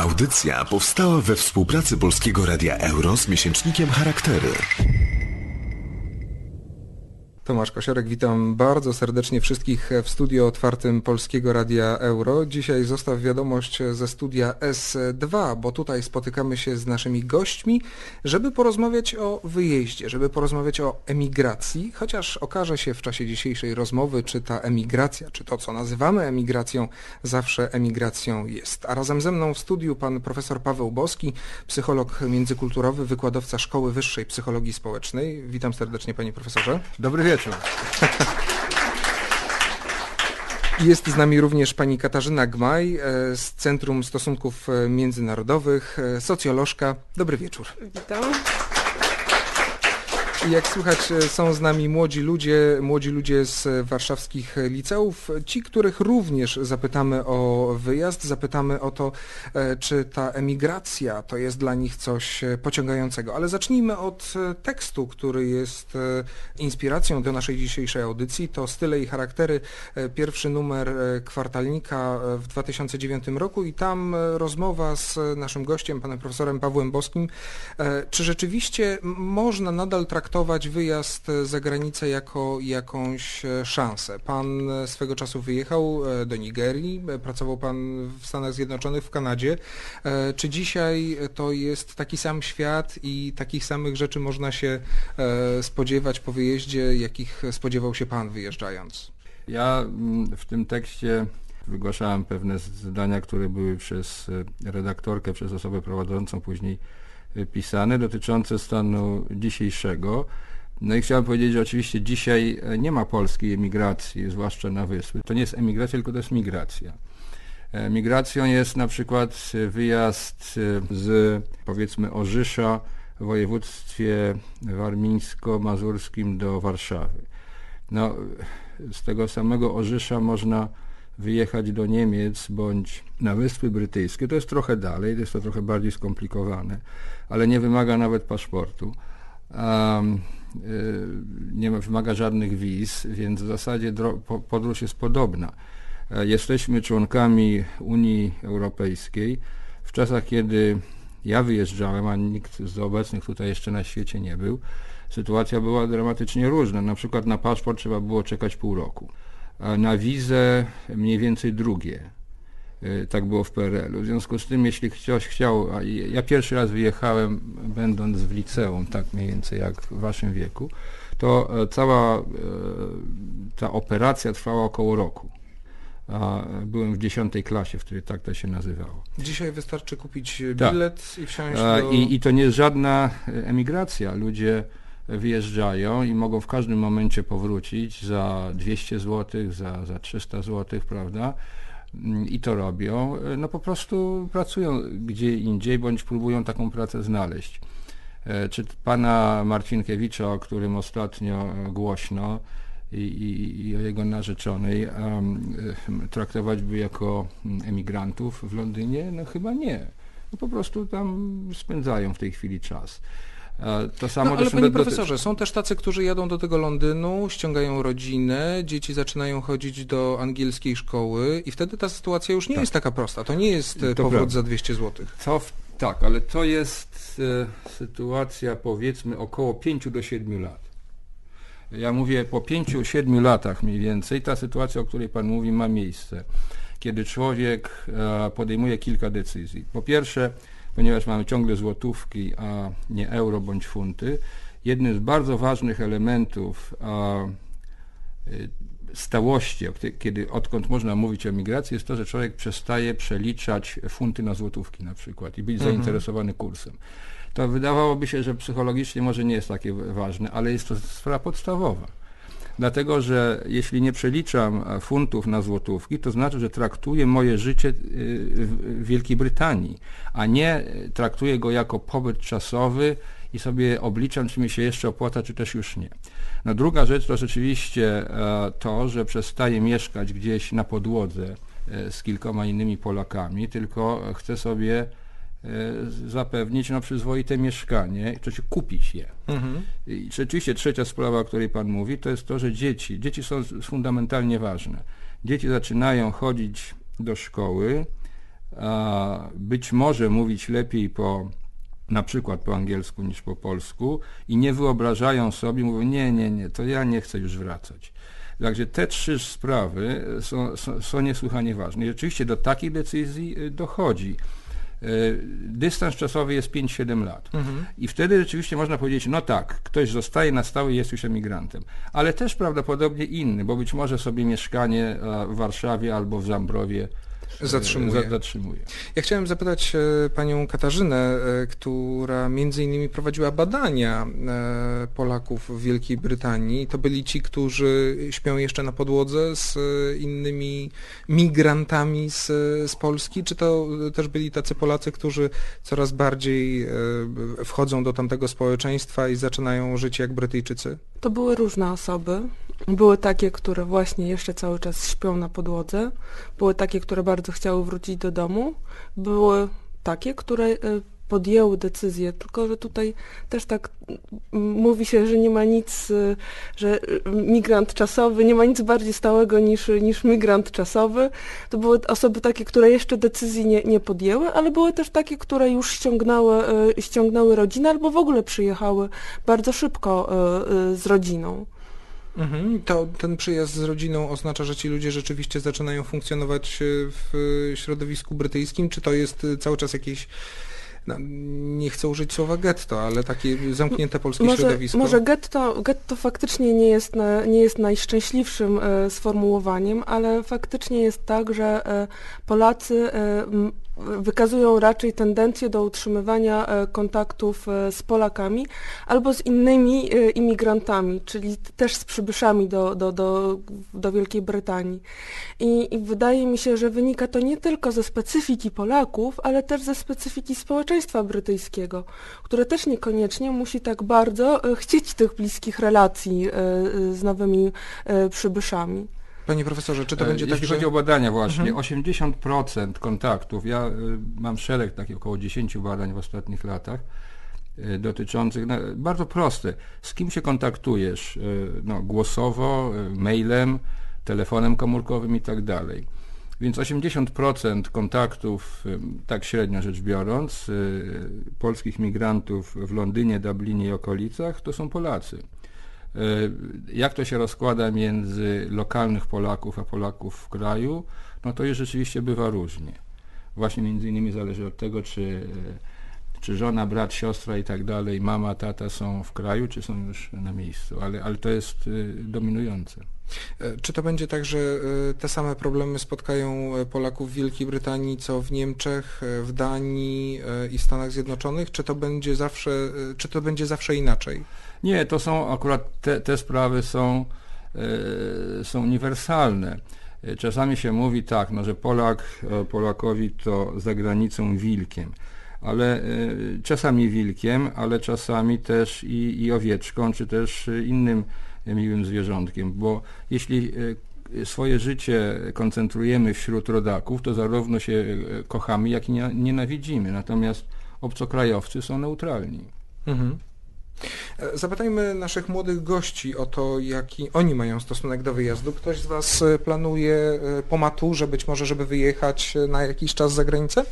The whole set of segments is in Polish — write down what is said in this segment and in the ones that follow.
Audycja powstała we współpracy Polskiego Radia Euro z miesięcznikiem Charaktery. Tomasz Kosiorek, witam bardzo serdecznie wszystkich w studio otwartym Polskiego Radia Euro. Dzisiaj zostaw wiadomość ze studia S2, bo tutaj spotykamy się z naszymi gośćmi, żeby porozmawiać o wyjeździe, żeby porozmawiać o emigracji, chociaż okaże się w czasie dzisiejszej rozmowy, czy ta emigracja, czy to, co nazywamy emigracją, zawsze emigracją jest. A razem ze mną w studiu pan profesor Paweł Boski, psycholog międzykulturowy, wykładowca Szkoły Wyższej Psychologii Społecznej. Witam serdecznie, panie profesorze. Dobry wieczór. Jest z nami również pani Katarzyna Gmaj z Centrum Stosunków Międzynarodowych, socjolożka. Dobry wieczór. Witam. I jak słychać, są z nami młodzi ludzie z warszawskich liceów, ci, których również zapytamy o wyjazd, zapytamy o to, czy ta emigracja to jest dla nich coś pociągającego. Ale zacznijmy od tekstu, który jest inspiracją do naszej dzisiejszej audycji. To Style i charaktery, pierwszy numer kwartalnika w 2009 roku i tam rozmowa z naszym gościem, panem profesorem Pawłem Boskim. Czy rzeczywiście można nadal traktować wyjazd za granicę jako jakąś szansę? Pan swego czasu wyjechał do Nigerii, pracował pan w Stanach Zjednoczonych, w Kanadzie. Czy dzisiaj to jest taki sam świat i takich samych rzeczy można się spodziewać po wyjeździe, jakich spodziewał się pan wyjeżdżając? Ja w tym tekście wygłaszałem pewne zdania, które były przez redaktorkę, przez osobę prowadzącą później pisane, dotyczące stanu dzisiejszego. No i chciałem powiedzieć, że oczywiście dzisiaj nie ma polskiej emigracji, zwłaszcza na wyspy. To nie jest emigracja, tylko to jest migracja. Migracją jest na przykład wyjazd z, powiedzmy, Orzysza w województwie warmińsko-mazurskim do Warszawy. No, z tego samego Orzysza można wyjechać do Niemiec bądź na Wyspy Brytyjskie. To jest trochę dalej, jest to trochę bardziej skomplikowane, ale nie wymaga nawet paszportu. Nie wymaga żadnych wiz, więc w zasadzie podróż jest podobna. Jesteśmy członkami Unii Europejskiej. W czasach, kiedy ja wyjeżdżałem, a nikt z obecnych tutaj jeszcze na świecie nie był, sytuacja była dramatycznie różna. Na przykład na paszport trzeba było czekać pół roku. Na wizę mniej więcej drugie. Tak było w PRL-u. W związku z tym, jeśli ktoś chciał, ja pierwszy raz wyjechałem będąc w liceum, tak mniej więcej jak w waszym wieku, to cała ta operacja trwała około roku. Byłem w 10. klasie, w której tak to się nazywało. Dzisiaj wystarczy kupić bilet i wsiąść do... I to nie jest żadna emigracja. Ludzie wyjeżdżają i mogą w każdym momencie powrócić za 200 zł, za 300 zł, prawda? I to robią. No po prostu pracują gdzie indziej, bądź próbują taką pracę znaleźć. Czy pana Marcinkiewicza, o którym ostatnio głośno, i o jego narzeczonej traktować by jako emigrantów w Londynie? No chyba nie. No po prostu tam spędzają w tej chwili czas. To samo ale panie profesorze, są też tacy, którzy jadą do tego Londynu, ściągają rodzinę, dzieci zaczynają chodzić do angielskiej szkoły i wtedy ta sytuacja już nie jest taka prosta. To nie jest powrót prawda. Za 200 zł. Tak, ale to jest sytuacja, powiedzmy, około 5 do 7 lat. Ja mówię, po 5-7 latach mniej więcej ta sytuacja, o której pan mówi, ma miejsce. Kiedy człowiek podejmuje kilka decyzji. Po pierwsze, ponieważ mamy ciągle złotówki, a nie euro bądź funty, jednym z bardzo ważnych elementów stałości, odkąd można mówić o migracji, jest to, że człowiek przestaje przeliczać funty na złotówki na przykład i być zainteresowany kursem. To wydawałoby się, że psychologicznie może nie jest takie ważne, ale jest to sprawa podstawowa. Dlatego, że jeśli nie przeliczam funtów na złotówki, to znaczy, że traktuję moje życie w Wielkiej Brytanii, a nie traktuję go jako pobyt czasowy i sobie obliczam, czy mi się jeszcze opłaca, czy też już nie. No druga rzecz to rzeczywiście to, że przestaję mieszkać gdzieś na podłodze z kilkoma innymi Polakami, tylko chcę sobie zapewnić przyzwoite mieszkanie, czy kupić je. I rzeczywiście trzecia sprawa, o której pan mówi, to jest to, że dzieci są fundamentalnie ważne. Dzieci zaczynają chodzić do szkoły być może mówić lepiej na przykład po angielsku niż po polsku i nie wyobrażają sobie, mówią nie, to ja nie chcę już wracać. Także te 3 sprawy są niesłychanie ważne. I oczywiście do takich decyzji dochodzi. Dystans czasowy jest 5-7 lat. I wtedy rzeczywiście można powiedzieć, no tak, ktoś zostaje na stałe i jest już emigrantem. Ale też prawdopodobnie inny, bo być może sobie mieszkanie w Warszawie albo w Zambrowie zatrzymuje. Ja chciałem zapytać panią Katarzynę, która między innymi prowadziła badania Polaków w Wielkiej Brytanii. To byli ci, którzy śpią jeszcze na podłodze z innymi migrantami z Polski, czy to też byli tacy Polacy, którzy coraz bardziej wchodzą do tamtego społeczeństwa i zaczynają żyć jak Brytyjczycy? To były różne osoby. Były takie, które właśnie jeszcze cały czas śpią na podłodze. Były takie, które bardzo chciały wrócić do domu. Były takie, które podjęły decyzję, tylko że tutaj też tak mówi się, że nie ma nic, że migrant czasowy, nie ma nic bardziej stałego niż migrant czasowy. To były osoby takie, które jeszcze decyzji nie podjęły, ale były też takie, które już ściągnęły rodzinę albo w ogóle przyjechały bardzo szybko z rodziną. To ten przyjazd z rodziną oznacza, że ci ludzie rzeczywiście zaczynają funkcjonować w środowisku brytyjskim, czy to jest cały czas jakieś, nie chcę użyć słowa getto, ale takie zamknięte polskie środowisko? Może getto faktycznie nie jest najszczęśliwszym sformułowaniem, ale faktycznie jest tak, że Polacy wykazują raczej tendencję do utrzymywania kontaktów z Polakami albo z innymi imigrantami, czyli też z przybyszami do Wielkiej Brytanii. I wydaje mi się, że wynika to nie tylko ze specyfiki Polaków, ale też ze specyfiki społeczeństwa brytyjskiego, które też niekoniecznie musi tak bardzo chcieć tych bliskich relacji z nowymi przybyszami. Panie profesorze, czy to będzie tak, jeśli chodzi o badania właśnie, 80% kontaktów, ja mam szereg takich około 10 badań w ostatnich latach dotyczących, bardzo proste, z kim się kontaktujesz, głosowo, mailem, telefonem komórkowym i tak dalej. Więc 80% kontaktów, tak średnio rzecz biorąc, polskich migrantów w Londynie, Dublinie i okolicach, to są Polacy. Jak to się rozkłada między lokalnych Polaków a Polaków w kraju, no to już rzeczywiście bywa różnie. Właśnie między innymi zależy od tego, czy żona, brat, siostra i tak dalej, mama, tata są w kraju, czy są już na miejscu, ale to jest dominujące. Czy to będzie tak, że te same problemy spotkają Polaków w Wielkiej Brytanii, co w Niemczech, w Danii i Stanach Zjednoczonych? Czy to będzie zawsze inaczej? Nie, to są akurat te sprawy są uniwersalne. Czasami się mówi tak, że Polakowi to za granicą wilkiem, ale czasami wilkiem, ale czasami też i owieczką, czy też innym miłym zwierzątkiem, bo jeśli swoje życie koncentrujemy wśród rodaków, to zarówno się kochamy, jak i nienawidzimy, natomiast obcokrajowcy są neutralni. Zapytajmy naszych młodych gości o to, jaki oni mają stosunek do wyjazdu. Ktoś z Was planuje po maturze być może, żeby wyjechać na jakiś czas za granicę?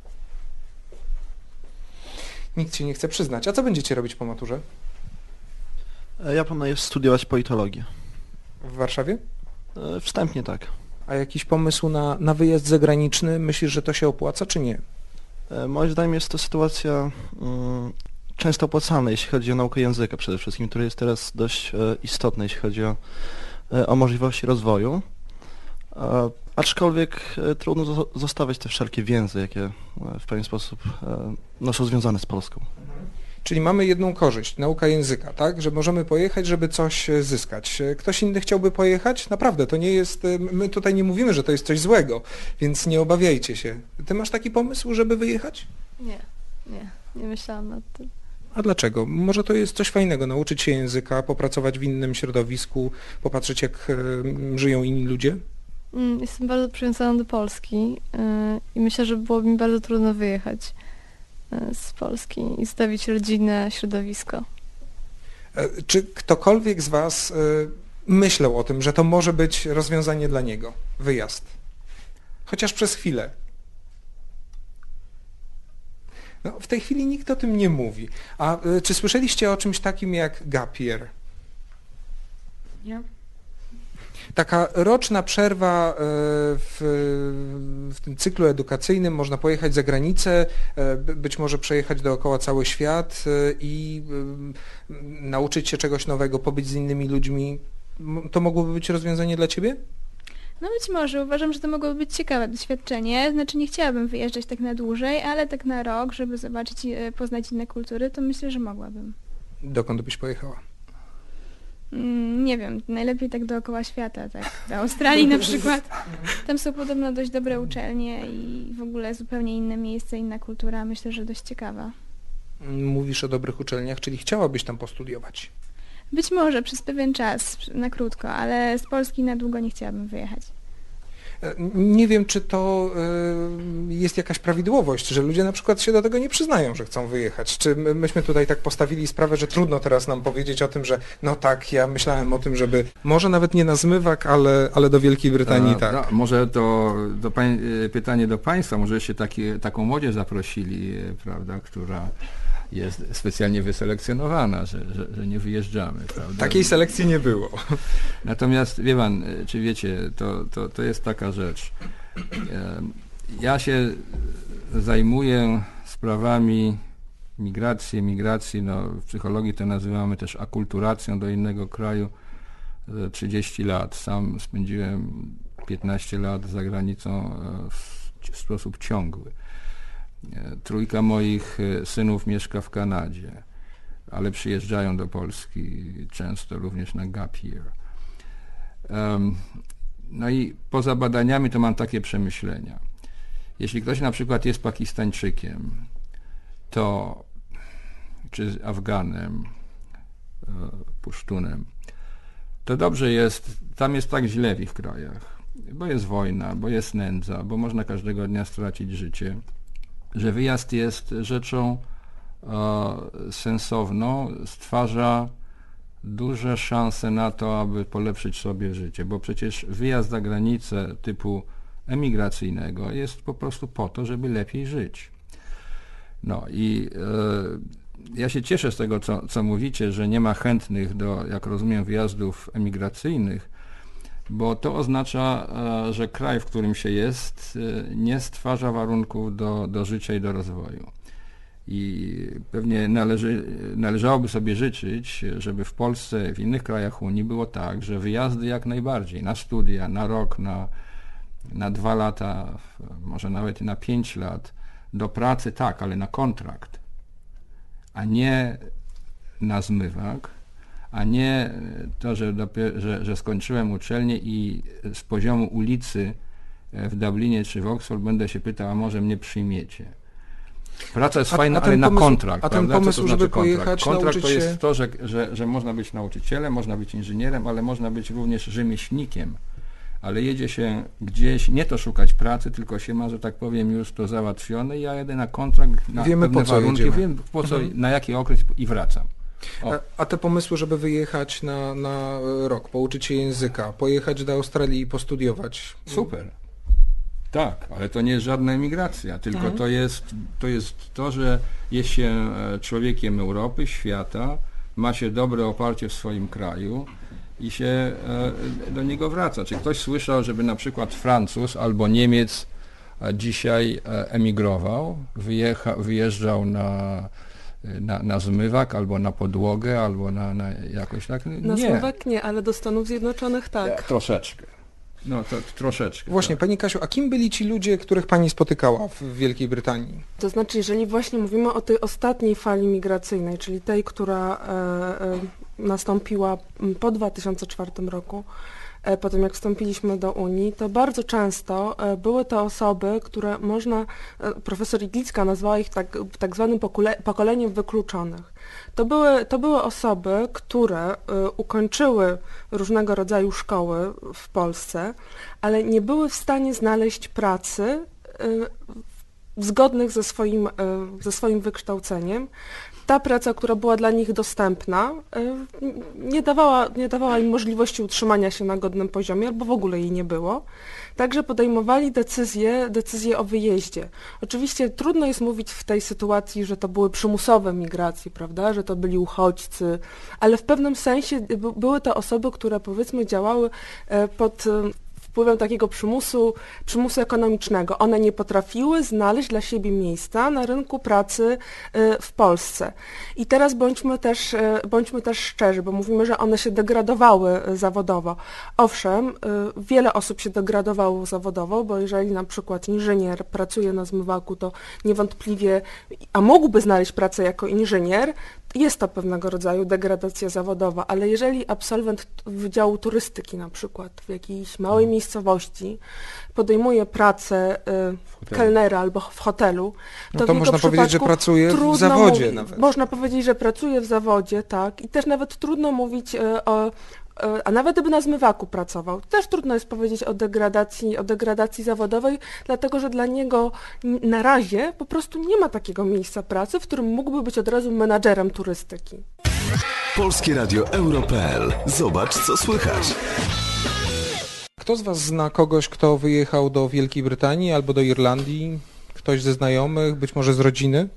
Nikt się nie chce przyznać. A co będziecie robić po maturze? Ja planuję studiować politologię. W Warszawie? Wstępnie tak. A jakiś pomysł na wyjazd zagraniczny? Myślisz, że to się opłaca, czy nie? Moim zdaniem jest to sytuacja często opłacalna, jeśli chodzi o naukę języka przede wszystkim, który jest teraz dość istotny, jeśli chodzi o możliwości rozwoju. Aczkolwiek trudno zostawiać te wszelkie więzy, jakie w pewien sposób są związane z Polską. Czyli mamy jedną korzyść, nauka języka, tak? Że możemy pojechać, żeby coś zyskać. Ktoś inny chciałby pojechać? Naprawdę, to nie jest, my tutaj nie mówimy, że to jest coś złego, więc nie obawiajcie się. Ty masz taki pomysł, żeby wyjechać? Nie myślałam nad tym. A dlaczego? Może to jest coś fajnego, nauczyć się języka, popracować w innym środowisku, popatrzeć jak żyją inni ludzie? Jestem bardzo przywiązana do Polski i myślę, że byłoby mi bardzo trudno wyjechać z Polski i zostawić rodzinę, środowisko. Czy ktokolwiek z Was myślał o tym, że to może być rozwiązanie dla niego, wyjazd? Chociaż przez chwilę. No, w tej chwili nikt o tym nie mówi. A czy słyszeliście o czymś takim jak gap year? Nie. Taka roczna przerwa w tym cyklu edukacyjnym, można pojechać za granicę, być może przejechać dookoła cały świat i nauczyć się czegoś nowego, pobyć z innymi ludźmi. To mogłoby być rozwiązanie dla Ciebie? No być może, uważam, że to mogłoby być ciekawe doświadczenie, znaczy nie chciałabym wyjeżdżać tak na dłużej, ale tak na rok, żeby zobaczyć, poznać inne kultury, to myślę, że mogłabym. Dokąd byś pojechała? Nie wiem, najlepiej tak dookoła świata, tak, do Australii na przykład. Tam są podobno dość dobre uczelnie i w ogóle zupełnie inne miejsce, inna kultura, myślę, że dość ciekawa. Mówisz o dobrych uczelniach, czyli chciałabyś tam postudiować? Być może przez pewien czas, na krótko, ale z Polski na długo nie chciałabym wyjechać. Nie wiem, czy to jest jakaś prawidłowość, że ludzie na przykład się do tego nie przyznają, że chcą wyjechać. Czy myśmy tutaj tak postawili sprawę, że trudno teraz nam powiedzieć o tym, że no tak, ja myślałem o tym, żeby może nawet nie na zmywak, ale do Wielkiej Brytanii tak. No, może to pytanie do Państwa, może jeszcze taką młodzież zaprosili, prawda, która jest specjalnie wyselekcjonowana, że nie wyjeżdżamy, prawda? Takiej selekcji nie było. Natomiast, wie pan, czy wiecie, to jest taka rzecz. Ja się zajmuję sprawami migracji, no w psychologii to nazywamy też akulturacją do innego kraju 30 lat. Sam spędziłem 15 lat za granicą w sposób ciągły. Trójka moich synów mieszka w Kanadzie, ale przyjeżdżają do Polski często również na gap year. No i poza badaniami to mam takie przemyślenia. Jeśli ktoś na przykład jest Pakistańczykiem, to czy Afganem, Pusztunem, to dobrze jest, tam jest tak źle w ich krajach, bo jest wojna, bo jest nędza, bo można każdego dnia stracić życie, że wyjazd jest rzeczą sensowną, stwarza duże szanse na to, aby polepszyć sobie życie, bo przecież wyjazd za granicę typu emigracyjnego jest po prostu po to, żeby lepiej żyć. No i ja się cieszę z tego, co mówicie, że nie ma chętnych do, jak rozumiem, wyjazdów emigracyjnych, bo to oznacza, że kraj, w którym się jest, nie stwarza warunków do życia i do rozwoju. I pewnie należałoby sobie życzyć, żeby w Polsce, w innych krajach Unii było tak, że wyjazdy jak najbardziej na studia, na rok, na 2 lata, może nawet i na 5 lat, do pracy tak, ale na kontrakt, a nie na zmywak, a nie to, że skończyłem uczelnię i z poziomu ulicy w Dublinie czy w Oxford będę się pytał, a może mnie przyjmiecie. Praca jest fajna, ale na kontrakt. A ten pomysł, to znaczy żeby pojechać, kontrakt to jest to, że można być nauczycielem, można być inżynierem, ale można być również rzemieślnikiem. Ale jedzie się gdzieś, nie to szukać pracy, tylko się ma, że tak powiem, już to załatwione. Ja jedę na kontrakt, na wiemy, pewne po co warunki, jedziemy. wiem po co, na jaki okres i wracam. A te pomysły, żeby wyjechać na rok, pouczyć się języka, pojechać do Australii i postudiować. Super. Tak, ale to nie jest żadna emigracja, tylko to jest to, że jest się człowiekiem Europy, świata, ma się dobre oparcie w swoim kraju i się do niego wraca. Czy ktoś słyszał, żeby na przykład Francuz albo Niemiec dzisiaj emigrował, wyjeżdżał na zmywak, albo na podłogę, albo na jakoś tak? Nie. Na zmywak nie, ale do Stanów Zjednoczonych tak. Troszeczkę. No to troszeczkę. Właśnie, tak. Pani Kasiu, a kim byli ci ludzie, których Pani spotykała w Wielkiej Brytanii? To znaczy, jeżeli właśnie mówimy o tej ostatniej fali migracyjnej, czyli tej, która nastąpiła po 2004 roku, po tym jak wstąpiliśmy do Unii, to bardzo często były to osoby, które profesor Iglicka nazwała ich tak zwanym pokoleniem wykluczonych. To były osoby, które ukończyły różnego rodzaju szkoły w Polsce, ale nie były w stanie znaleźć pracy zgodnych ze swoim wykształceniem. Ta praca, która była dla nich dostępna, nie dawała im możliwości utrzymania się na godnym poziomie, albo w ogóle jej nie było. Także podejmowali decyzje o wyjeździe. Oczywiście trudno jest mówić w tej sytuacji, że to były przymusowe migracje, prawda, że to byli uchodźcy, ale w pewnym sensie były to osoby, które powiedzmy działały pod wpływem takiego przymusu ekonomicznego. One nie potrafiły znaleźć dla siebie miejsca na rynku pracy w Polsce. I teraz bądźmy też szczerzy, bo mówimy, że one się degradowały zawodowo. Owszem, wiele osób się degradowało zawodowo, bo jeżeli na przykład inżynier pracuje na zmywaku, to niewątpliwie, a mógłby znaleźć pracę jako inżynier, jest to pewnego rodzaju degradacja zawodowa, ale jeżeli absolwent Wydziału Turystyki na przykład w jakiejś małej miejscowości podejmuje pracę kelnera albo w hotelu, to można powiedzieć, że pracuje w zawodzie nawet. Można powiedzieć, że pracuje w zawodzie, tak. I też nawet trudno mówić a nawet gdyby na zmywaku pracował, też trudno jest powiedzieć o degradacji zawodowej, dlatego że dla niego na razie po prostu nie ma takiego miejsca pracy, w którym mógłby być od razu menadżerem turystyki. Polskie Radio Euro.pl. Zobacz, co słychać. Kto z Was zna kogoś, kto wyjechał do Wielkiej Brytanii albo do Irlandii? Ktoś ze znajomych, być może z rodziny?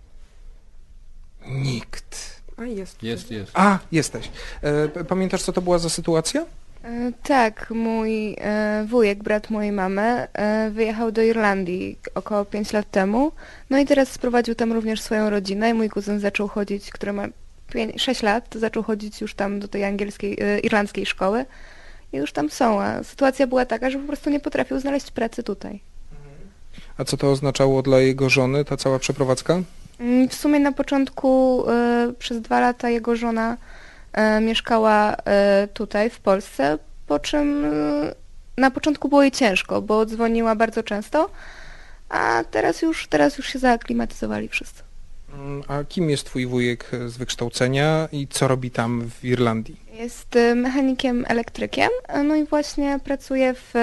Nikt. Jest. A, jesteś. Pamiętasz, co to była za sytuacja? Tak, mój wujek, brat mojej mamy, wyjechał do Irlandii około 5 lat temu. No i teraz sprowadził tam również swoją rodzinę i mój kuzyn zaczął chodzić, który ma 6 lat, zaczął chodzić już tam do tej irlandzkiej szkoły i już tam są. A sytuacja była taka, że po prostu nie potrafił znaleźć pracy tutaj. A co to oznaczało dla jego żony, ta cała przeprowadzka? W sumie na początku przez 2 lata jego żona mieszkała tutaj w Polsce, po czym na początku było jej ciężko, bo dzwoniła bardzo często, a teraz już się zaaklimatyzowali wszyscy. A kim jest twój wujek z wykształcenia i co robi tam w Irlandii? Jest mechanikiem elektrykiem, no i właśnie pracuje w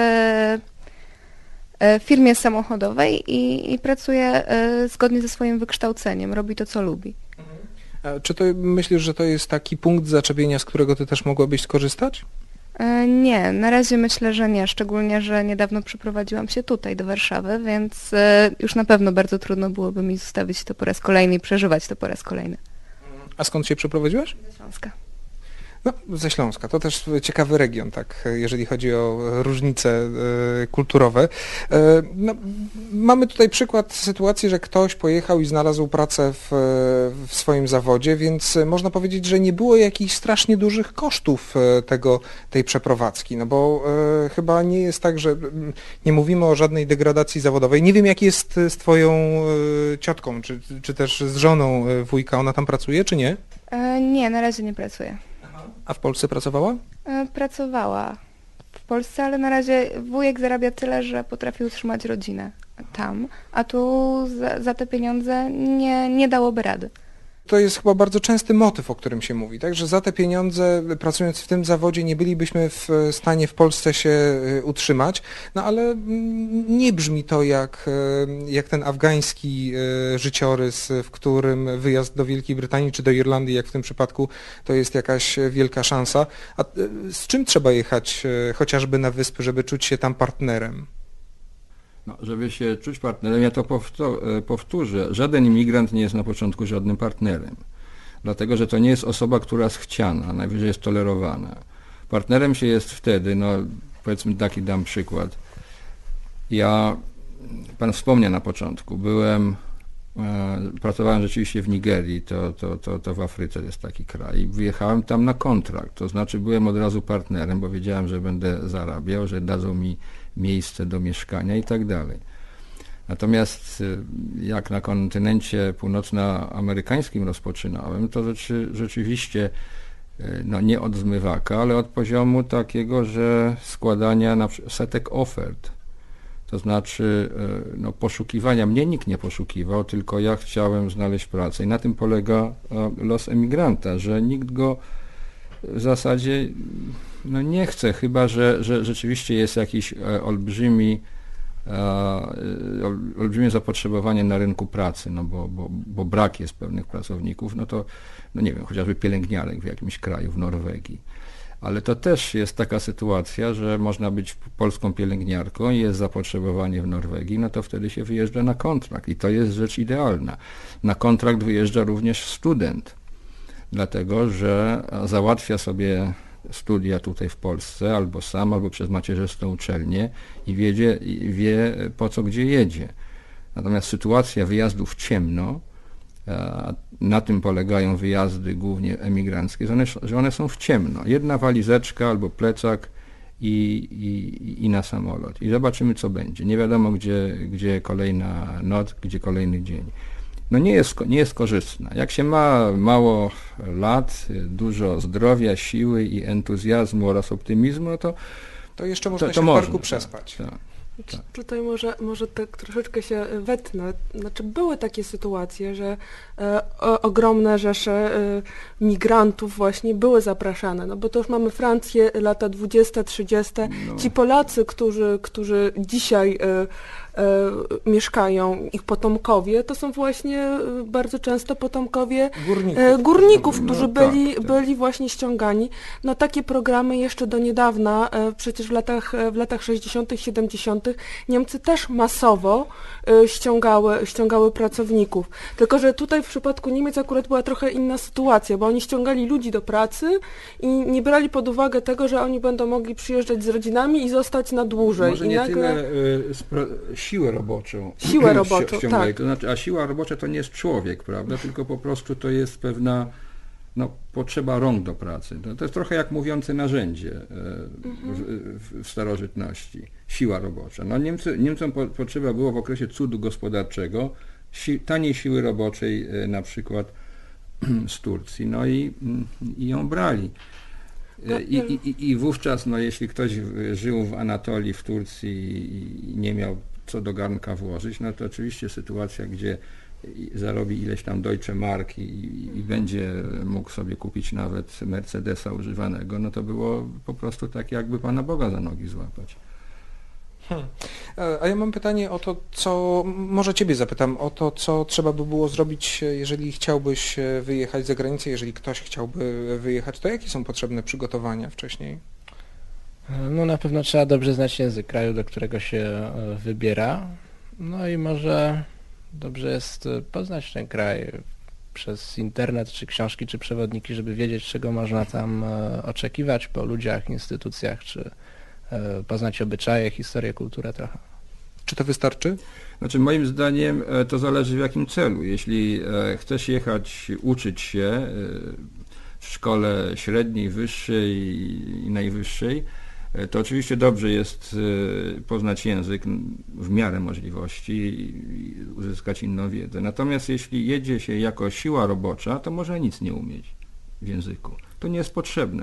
firmie samochodowej i pracuje zgodnie ze swoim wykształceniem, robi to, co lubi. A czy to myślisz, że to jest taki punkt zaczepienia, z którego ty też mogłabyś skorzystać? Nie, na razie myślę, że nie, szczególnie, że niedawno przeprowadziłam się tutaj do Warszawy, więc już na pewno bardzo trudno byłoby mi zostawić to po raz kolejny i przeżywać to po raz kolejny. A skąd się przeprowadziłaś? Ze Śląska. No, ze Śląska. To też ciekawy region, tak, jeżeli chodzi o różnice kulturowe. No, mamy tutaj przykład sytuacji, że ktoś pojechał i znalazł pracę w swoim zawodzie, więc można powiedzieć, że nie było jakichś strasznie dużych kosztów tej przeprowadzki, no bo chyba nie jest tak, że nie mówimy o żadnej degradacji zawodowej. Nie wiem, jak jest z twoją ciotką, czy też z żoną wujka. Ona tam pracuje, czy nie? Nie, na razie nie pracuje. A w Polsce pracowała? Pracowała w Polsce, ale na razie wujek zarabia tyle, że potrafi utrzymać rodzinę tam, a tu za te pieniądze nie dałoby rady. To jest chyba bardzo częsty motyw, o którym się mówi, tak? Że za te pieniądze, pracując w tym zawodzie, nie bylibyśmy w stanie w Polsce się utrzymać, no ale nie brzmi to jak ten afgański życiorys, w którym wyjazd do Wielkiej Brytanii czy do Irlandii, jak w tym przypadku, to jest jakaś wielka szansa. A z czym trzeba jechać chociażby na wyspy, żeby czuć się tam partnerem? No, żeby się czuć partnerem, ja to powtórzę, żaden imigrant nie jest na początku żadnym partnerem, dlatego że to nie jest osoba, która jest chciana, najwyżej jest tolerowana. Partnerem się jest wtedy, no powiedzmy taki dam przykład. Pan wspomniał na początku, pracowałem rzeczywiście w Nigerii, to w Afryce jest taki kraj i wyjechałem tam na kontrakt, to znaczy byłem od razu partnerem, bo wiedziałem, że będę zarabiał, że dadzą mi miejsce do mieszkania i tak dalej. Natomiast jak na kontynencie północnoamerykańskim rozpoczynałem, to rzeczywiście no nie od zmywaka, ale od poziomu takiego, że składania setek ofert. To znaczy no, poszukiwania. Mnie nikt nie poszukiwał, tylko ja chciałem znaleźć pracę. I na tym polega los emigranta, że nikt go w zasadzie no, nie chce, chyba że rzeczywiście jest jakiś olbrzymi olbrzymie zapotrzebowanie na rynku pracy, no bo brak jest pewnych pracowników, no to, no nie wiem, chociażby pielęgniarek w jakimś kraju, w Norwegii. Ale to też jest taka sytuacja, że można być polską pielęgniarką, jest zapotrzebowanie w Norwegii, no to wtedy się wyjeżdża na kontrakt i to jest rzecz idealna. Na kontrakt wyjeżdża również student, dlatego że załatwia sobie studia tutaj w Polsce, albo sam, albo przez macierzystą uczelnię i wie po co, gdzie jedzie. Natomiast sytuacja wyjazdów w ciemno, na tym polegają wyjazdy głównie emigranckie, że one są w ciemno. Jedna walizeczka albo plecak i na samolot. I zobaczymy, co będzie. Nie wiadomo, gdzie kolejna noc, gdzie kolejny dzień. No nie jest korzystna. Jak się ma mało lat, dużo zdrowia, siły i entuzjazmu oraz optymizmu, no to jeszcze można się w parku przespać. Tak. Tutaj może tak troszeczkę się wetnę. Znaczy były takie sytuacje, że ogromne rzesze migrantów właśnie były zapraszane, no bo to już mamy Francję, lata 20, 30. No. Ci Polacy, którzy dzisiaj mieszkają, ich potomkowie, to są właśnie bardzo często potomkowie górników, którzy byli właśnie ściągani. No takie programy jeszcze do niedawna, przecież w latach 60., 70. Niemcy też masowo ściągały pracowników. Tylko że tutaj w przypadku Niemiec akurat była trochę inna sytuacja, bo oni ściągali ludzi do pracy i nie brali pod uwagę tego, że oni będą mogli przyjeżdżać z rodzinami i zostać na dłużej. Może i nie nagle... tyle siłę roboczą, tak. To znaczy, a siła robocza to nie jest człowiek, prawda, tylko po prostu to jest pewna potrzeba rąk do pracy. To jest trochę jak mówiące narzędzie w starożytności. Siła robocza. No Niemcom potrzeba było w okresie cudu gospodarczego taniej siły roboczej, na przykład z Turcji. No i ją brali. I wówczas, no jeśli ktoś żył w Anatolii, w Turcji i nie miał co do garnka włożyć, no to oczywiście sytuacja, gdzie zarobi ileś tam Deutsche Mark i będzie mógł sobie kupić nawet Mercedesa używanego, no to było po prostu tak, jakby Pana Boga za nogi złapać. A ja mam pytanie o to, może Ciebie zapytam, o to, co trzeba by było zrobić, jeżeli chciałbyś wyjechać za granicę, jeżeli ktoś chciałby wyjechać, to jakie są potrzebne przygotowania wcześniej? No na pewno trzeba dobrze znać język kraju, do którego się wybiera, no i może dobrze jest poznać ten kraj przez internet, czy książki, czy przewodniki, żeby wiedzieć, czego można tam oczekiwać po ludziach, instytucjach, czy poznać obyczaje, historię, kulturę trochę. Czy to wystarczy? Znaczy moim zdaniem to zależy w jakim celu. Jeśli chcesz jechać uczyć się w szkole średniej, wyższej i najwyższej, to oczywiście dobrze jest poznać język w miarę możliwości i uzyskać inną wiedzę. Natomiast jeśli jedzie się jako siła robocza, to może nic nie umieć w języku. To nie jest potrzebne.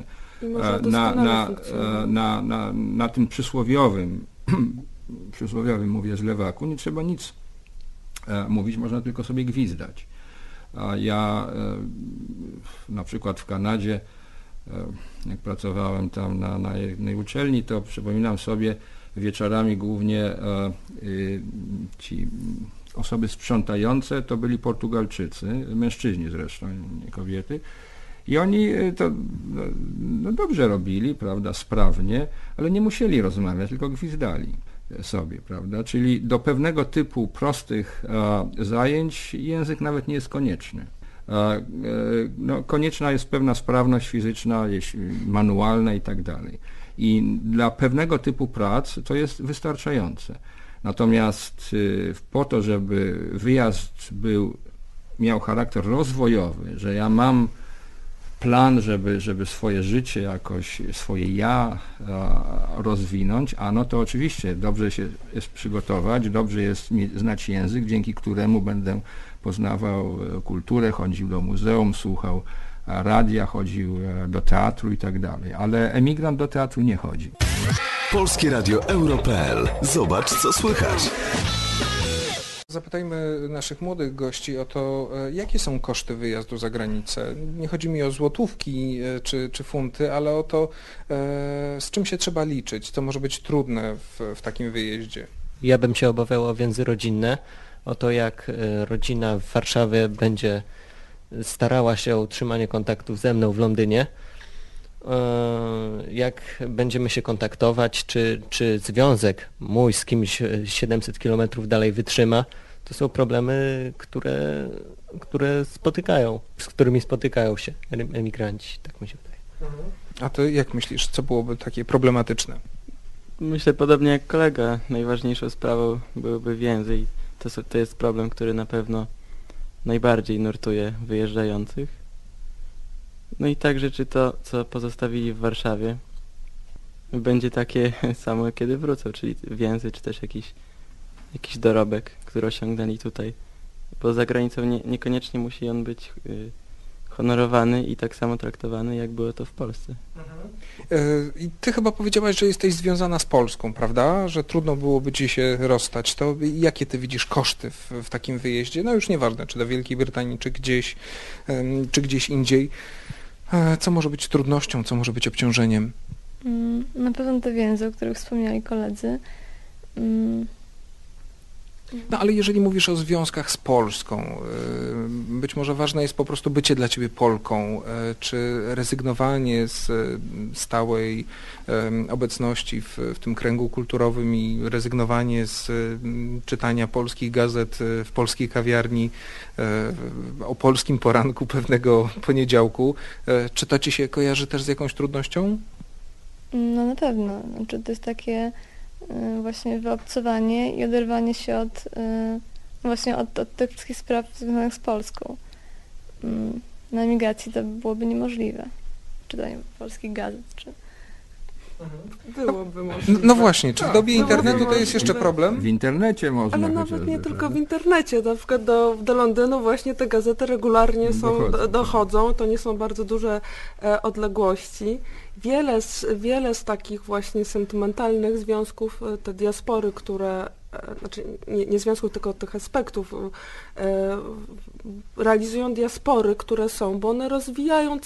Na tym przysłowiowym mówię z lewaku, nie trzeba nic mówić, można tylko sobie gwizdać. A ja na przykład w Kanadzie, jak pracowałem tam na jednej uczelni, to przypominam sobie wieczorami głównie ci osoby sprzątające to byli Portugalczycy, mężczyźni zresztą, nie kobiety. I oni to dobrze robili, prawda, sprawnie, ale nie musieli rozmawiać, tylko gwizdali sobie, prawda. Czyli do pewnego typu prostych zajęć język nawet nie jest konieczny. Konieczna jest pewna sprawność fizyczna, manualna i tak dalej. I dla pewnego typu prac to jest wystarczające. Natomiast po to, żeby wyjazd miał charakter rozwojowy, że ja mam plan, żeby swoje życie jakoś, swoje ja rozwinąć, to oczywiście dobrze się jest przygotować, dobrze jest znać język, dzięki któremu będę poznawał kulturę, chodził do muzeum, słuchał radia, chodził do teatru i tak dalej. Ale emigrant do teatru nie chodzi. Polskie Radio Euro.pl. Zobacz, co słychać. Zapytajmy naszych młodych gości o to, jakie są koszty wyjazdu za granicę. Nie chodzi mi o złotówki czy funty, ale o to, z czym się trzeba liczyć, co może być trudne w takim wyjeździe. Ja bym się obawiał o więzy rodzinne, o to jak rodzina w Warszawie będzie starała się o utrzymanie kontaktów ze mną w Londynie, jak będziemy się kontaktować, czy związek mój z kimś 700 km dalej wytrzyma. To są problemy, z którymi spotykają się emigranci, tak mi się wydaje. A ty jak myślisz, co byłoby takie problematyczne? Myślę podobnie jak kolega, najważniejszą sprawą byłyby więzy i to jest problem, który na pewno najbardziej nurtuje wyjeżdżających. No i także czy to, co pozostawili w Warszawie, będzie takie samo, kiedy wrócą, czyli więzy, czy też jakiś dorobek, który osiągnęli tutaj. Bo za granicą niekoniecznie musi on być honorowany i tak samo traktowany, jak było to w Polsce. I ty chyba powiedziałaś, że jesteś związana z Polską, prawda? Że trudno byłoby ci się rozstać. To jakie ty widzisz koszty w takim wyjeździe? No już nieważne, czy do Wielkiej Brytanii, czy gdzieś indziej. Co może być trudnością, co może być obciążeniem? Na pewno te więzy, o których wspomniali koledzy. No ale jeżeli mówisz o związkach z Polską, być może ważne jest po prostu bycie dla ciebie Polką, czy rezygnowanie z stałej obecności w tym kręgu kulturowym i rezygnowanie z czytania polskich gazet w polskiej kawiarni o polskim poranku pewnego poniedziałku, czy to ci się kojarzy też z jakąś trudnością? No na pewno. Znaczy, to jest takie właśnie wyobcowanie i oderwanie się od tych wszystkich spraw związanych z Polską. Na emigracji to byłoby niemożliwe. Czytanie polskich gazet, czy... Byłoby możliwe. No właśnie, czy w dobie internetu to jest jeszcze problem? W internecie można. Ale nawet nie tylko w internecie. Na przykład do Londynu właśnie te gazety regularnie dochodzą. To nie są bardzo duże odległości. Wiele z takich właśnie sentymentalnych związków, te diaspory, które, znaczy nie związków, tylko tych aspektów, realizują diaspory, które są, bo one rozwijają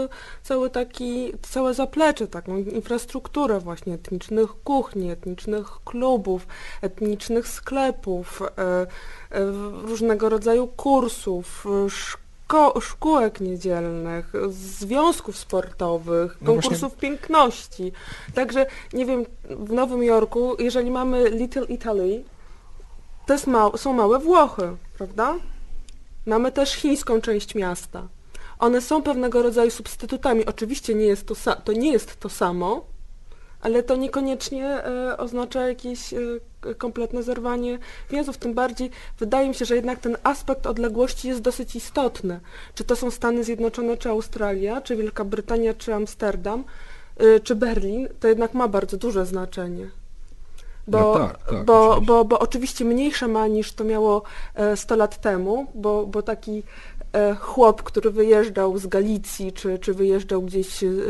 całe zaplecze, taką infrastrukturę właśnie etnicznych kuchni, etnicznych klubów, etnicznych sklepów, różnego rodzaju kursów, szkółek niedzielnych, związków sportowych, konkursów piękności. Także, nie wiem, w Nowym Jorku, jeżeli mamy Little Italy, to są małe Włochy, prawda? Mamy też chińską część miasta. One są pewnego rodzaju substytutami. Oczywiście to nie jest to samo, ale to niekoniecznie oznacza jakieś kompletne zerwanie więzów. Tym bardziej wydaje mi się, że jednak ten aspekt odległości jest dosyć istotny. Czy to są Stany Zjednoczone, czy Australia, czy Wielka Brytania, czy Amsterdam, czy Berlin, to jednak ma bardzo duże znaczenie. Bo oczywiście mniejsze ma niż to miało 100 lat temu, bo taki chłop, który wyjeżdżał z Galicji, czy wyjeżdżał gdzieś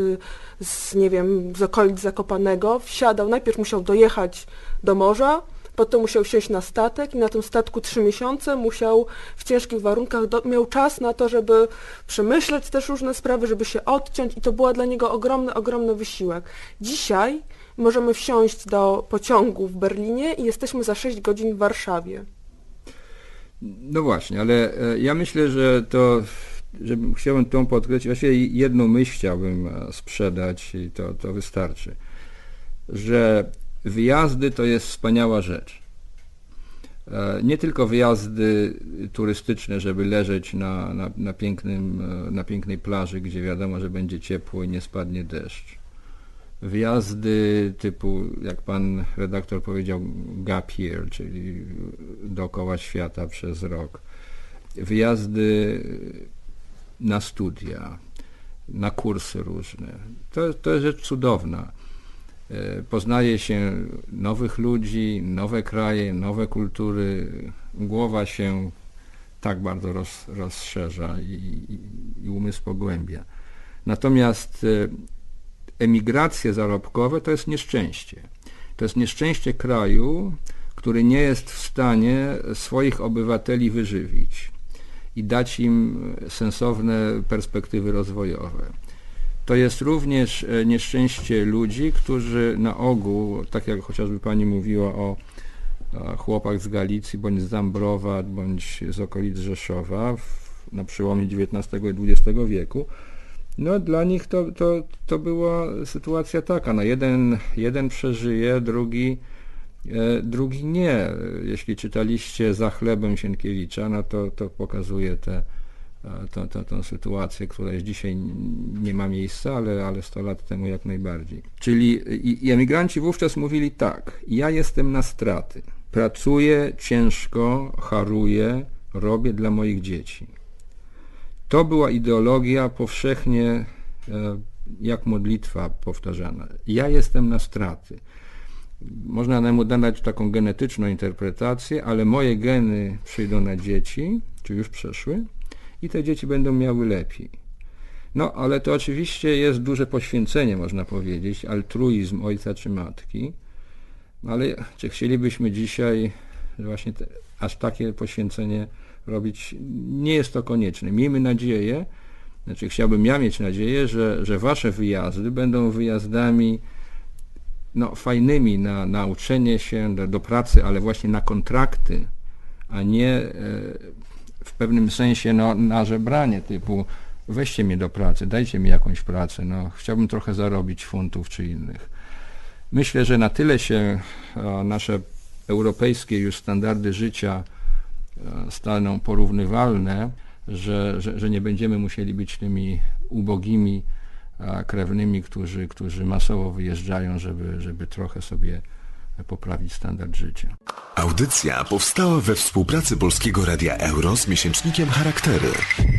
z okolic Zakopanego, najpierw musiał dojechać do morza, potem musiał siąść na statek i na tym statku 3 miesiące musiał w ciężkich warunkach, miał czas na to, żeby przemyśleć też różne sprawy, żeby się odciąć i to była dla niego ogromny wysiłek. Dzisiaj możemy wsiąść do pociągu w Berlinie i jesteśmy za 6 godzin w Warszawie. No właśnie, ale ja myślę, że chciałbym tą podkreślić, właściwie jedną myśl chciałbym sprzedać i to wystarczy, że wyjazdy to jest wspaniała rzecz. Nie tylko wyjazdy turystyczne, żeby leżeć na pięknej plaży, gdzie wiadomo, że będzie ciepło i nie spadnie deszcz. Wyjazdy typu, jak pan redaktor powiedział, gap year, czyli dookoła świata przez rok. Wyjazdy na studia, na kursy różne. To jest rzecz cudowna. Poznaje się nowych ludzi, nowe kraje, nowe kultury. Głowa się tak bardzo rozszerza i umysł pogłębia. Natomiast emigracje zarobkowe to jest nieszczęście. To jest nieszczęście kraju, który nie jest w stanie swoich obywateli wyżywić i dać im sensowne perspektywy rozwojowe. To jest również nieszczęście ludzi, którzy na ogół, tak jak chociażby pani mówiła o chłopak z Galicji, bądź z Zambrowa, bądź z okolic Rzeszowa na przełomie XIX i XX wieku. No dla nich to była sytuacja taka, no jeden przeżyje, drugi nie. Jeśli czytaliście Za chlebem Sienkiewicza, no to pokazuje tą sytuację, która już dzisiaj nie ma miejsca, ale 100 lat temu jak najbardziej. Czyli i emigranci wówczas mówili tak: ja jestem na straty, pracuję ciężko, haruję, robię dla moich dzieci. To była ideologia powszechnie jak modlitwa powtarzana. Ja jestem na straty. Można temu dać taką genetyczną interpretację, ale moje geny przyjdą na dzieci, czy już przeszły, i te dzieci będą miały lepiej. No, ale to oczywiście jest duże poświęcenie, można powiedzieć, altruizm ojca czy matki, ale czy chcielibyśmy dzisiaj właśnie aż takie poświęcenie robić? Nie jest to konieczne. Miejmy nadzieję, chciałbym ja mieć nadzieję, że wasze wyjazdy będą wyjazdami fajnymi na uczenie się do pracy, ale właśnie na kontrakty, a nie w pewnym sensie na żebranie typu weźcie mnie do pracy, dajcie mi jakąś pracę, chciałbym trochę zarobić funtów czy innych. Myślę, że na tyle się nasze europejskie już standardy życia staną porównywalne, że nie będziemy musieli być tymi ubogimi krewnymi, którzy masowo wyjeżdżają, żeby trochę sobie poprawić standard życia. Audycja powstała we współpracy Polskiego Radia Euro z miesięcznikiem Charaktery.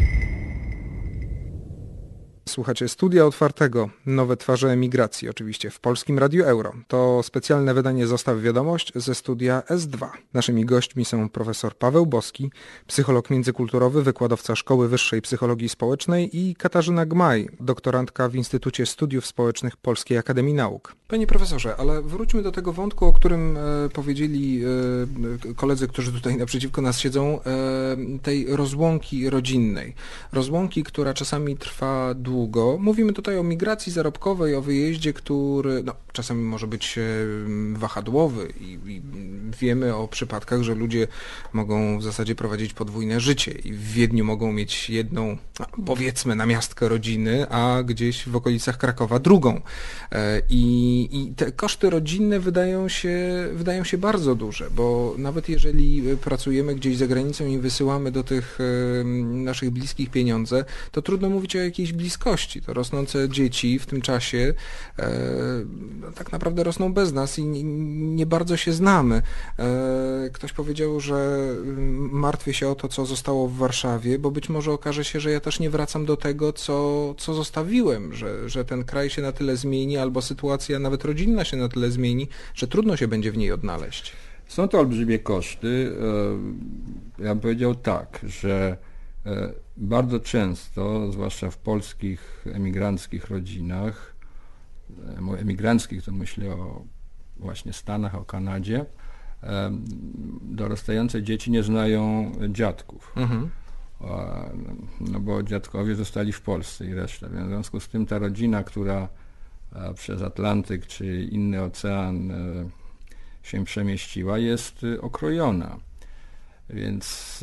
Słuchacie Studia Otwartego, nowe twarze emigracji, oczywiście w Polskim Radiu Euro. To specjalne wydanie Zostaw Wiadomość ze studia S2. Naszymi gośćmi są profesor Paweł Boski, psycholog międzykulturowy, wykładowca Szkoły Wyższej Psychologii Społecznej, i Katarzyna Gmaj, doktorantka w Instytucie Studiów Społecznych Polskiej Akademii Nauk. Panie profesorze, ale wróćmy do tego wątku, o którym powiedzieli koledzy, którzy tutaj naprzeciwko nas siedzą, tej rozłąki rodzinnej. Rozłąki, która czasami trwa długo. Mówimy tutaj o migracji zarobkowej, o wyjeździe, który czasami może być wahadłowy i wiemy o przypadkach, że ludzie mogą w zasadzie prowadzić podwójne życie i w Wiedniu mogą mieć jedną, powiedzmy, namiastkę rodziny, a gdzieś w okolicach Krakowa drugą. I te koszty rodzinne wydają się bardzo duże, bo nawet jeżeli pracujemy gdzieś za granicą i wysyłamy do tych naszych bliskich pieniądze, to trudno mówić o jakiejś bliskości. To rosnące dzieci w tym czasie tak naprawdę rosną bez nas i nie bardzo się znamy. Ktoś powiedział, że martwię się o to, co zostało w Warszawie, bo być może okaże się, że ja też nie wracam do tego, co zostawiłem, że ten kraj się na tyle zmieni, albo sytuacja nawet rodzinna się na tyle zmieni, że trudno się będzie w niej odnaleźć. Są to olbrzymie koszty. Ja bym powiedział tak, że bardzo często, zwłaszcza w polskich emigranckich rodzinach, emigranckich to myślę o właśnie Stanach, o Kanadzie, dorastające dzieci nie znają dziadków. Mhm. Bo dziadkowie zostali w Polsce i reszta. W związku z tym ta rodzina, która przez Atlantyk czy inny ocean się przemieściła, jest okrojona. Więc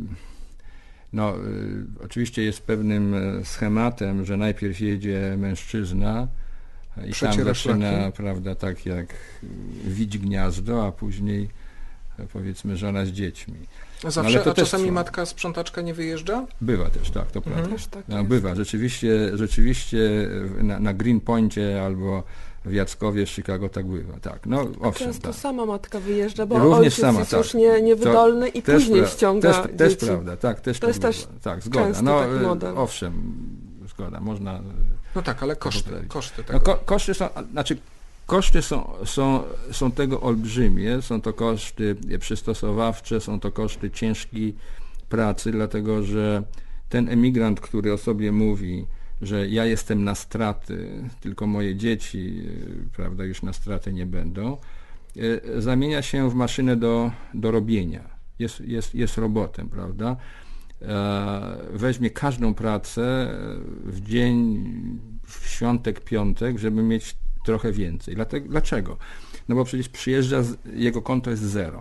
oczywiście jest pewnym schematem, że najpierw jedzie mężczyzna i tam zaczyna, prawda, tak jak wić gniazdo, a później powiedzmy żona z dziećmi. Zawsze, a czasami matka sprzątaczka nie wyjeżdża? Bywa też, tak, to prawda. Bywa, rzeczywiście na Greenpointie albo w Jackowie z Chicago tak bywa, tak. Owszem, często tak. sama matka wyjeżdża, bo również ojciec jest już niewydolny i później ściąga dzieci. Też prawda, tak, też to jest też tak, zgoda. taki model. Owszem, zgoda, można... ale koszty tego. Koszty są, koszty są tego olbrzymie, są to koszty przystosowawcze, są to koszty ciężkiej pracy, dlatego że ten emigrant, który o sobie mówi, że ja jestem na straty, tylko moje dzieci, prawda, już na straty nie będą, zamienia się w maszynę do robienia. Jest robotem, prawda? Weźmie każdą pracę w dzień, w świątek, piątek, żeby mieć trochę więcej. Dlaczego? Bo przecież przyjeżdża, jego konto jest zero.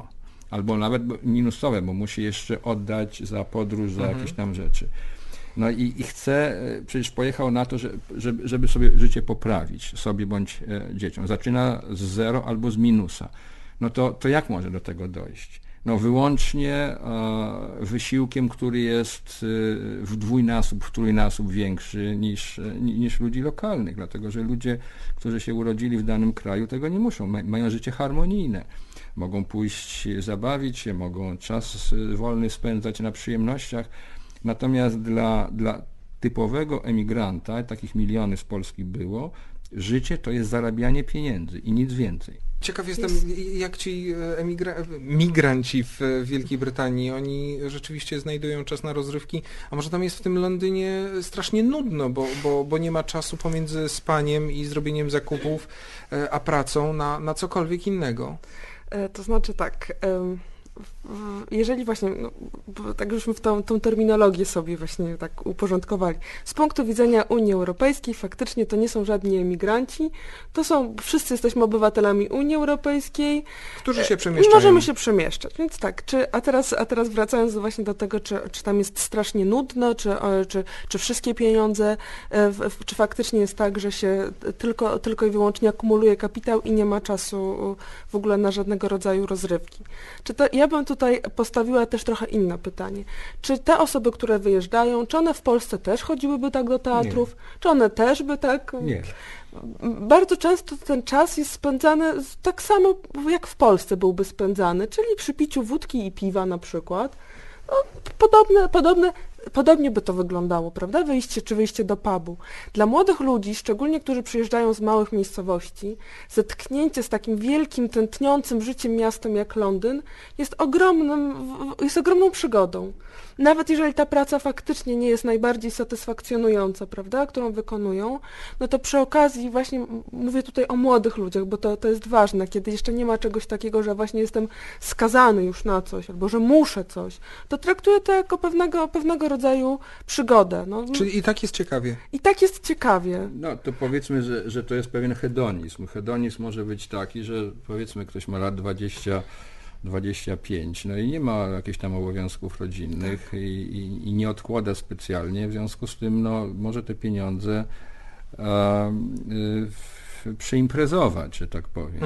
albo nawet minusowe, bo musi jeszcze oddać za podróż, za jakieś tam rzeczy. No i chce, przecież pojechał na to, żeby sobie życie poprawić, sobie bądź dzieciom. Zaczyna z zero albo z minusa. No to jak może do tego dojść? No wyłącznie wysiłkiem, który jest w dwójnasób, w trójnasób większy niż ludzi lokalnych, dlatego że ludzie, którzy się urodzili w danym kraju, tego nie muszą, mają życie harmonijne. Mogą pójść zabawić się, mogą czas wolny spędzać na przyjemnościach, natomiast dla typowego emigranta, takich miliony z Polski było, życie to jest zarabianie pieniędzy i nic więcej. Ciekaw jestem, jak ci migranci w Wielkiej Brytanii, oni rzeczywiście znajdują czas na rozrywki, a może tam jest w tym Londynie strasznie nudno, bo nie ma czasu pomiędzy spaniem i zrobieniem zakupów, a pracą na cokolwiek innego. To znaczy tak, jeżeli właśnie, tak żeśmy tą terminologię sobie właśnie tak uporządkowali, z punktu widzenia Unii Europejskiej faktycznie to nie są żadni emigranci, wszyscy jesteśmy obywatelami Unii Europejskiej, którzy się przemieszczają. Możemy się przemieszczać, więc tak, a teraz wracając właśnie do tego, czy tam jest strasznie nudno, czy wszystkie pieniądze, czy faktycznie jest tak, że się tylko i wyłącznie akumuluje kapitał i nie ma czasu w ogóle na żadnego rodzaju rozrywki. Ja bym tutaj postawiła też trochę inne pytanie. Czy te osoby, które wyjeżdżają, czy one w Polsce też chodziłyby tak do teatrów? Nie. Czy one też by tak... Nie. Bardzo często ten czas jest spędzany tak samo, jak w Polsce byłby spędzany, czyli przy piciu wódki i piwa na przykład. No, podobnie by to wyglądało, prawda? Wyjście do pubu. Dla młodych ludzi, szczególnie którzy przyjeżdżają z małych miejscowości, zetknięcie z takim wielkim, tętniącym życiem miastem jak Londyn jest ogromną przygodą. Nawet jeżeli ta praca faktycznie nie jest najbardziej satysfakcjonująca, prawda, którą wykonują, no to przy okazji właśnie mówię tutaj o młodych ludziach, bo to jest ważne, kiedy jeszcze nie ma czegoś takiego, że właśnie jestem skazany już na coś, albo że muszę coś, to traktuję to jako pewnego rodzaju przygodę. No. Czyli i tak jest ciekawie. I tak jest ciekawie. No to powiedzmy, że to jest pewien hedonizm. Hedonizm może być taki, że powiedzmy ktoś ma lat 25, no i nie ma jakichś tam obowiązków rodzinnych i nie odkłada specjalnie, w związku z tym no, może te pieniądze przyimprezować, że tak powiem.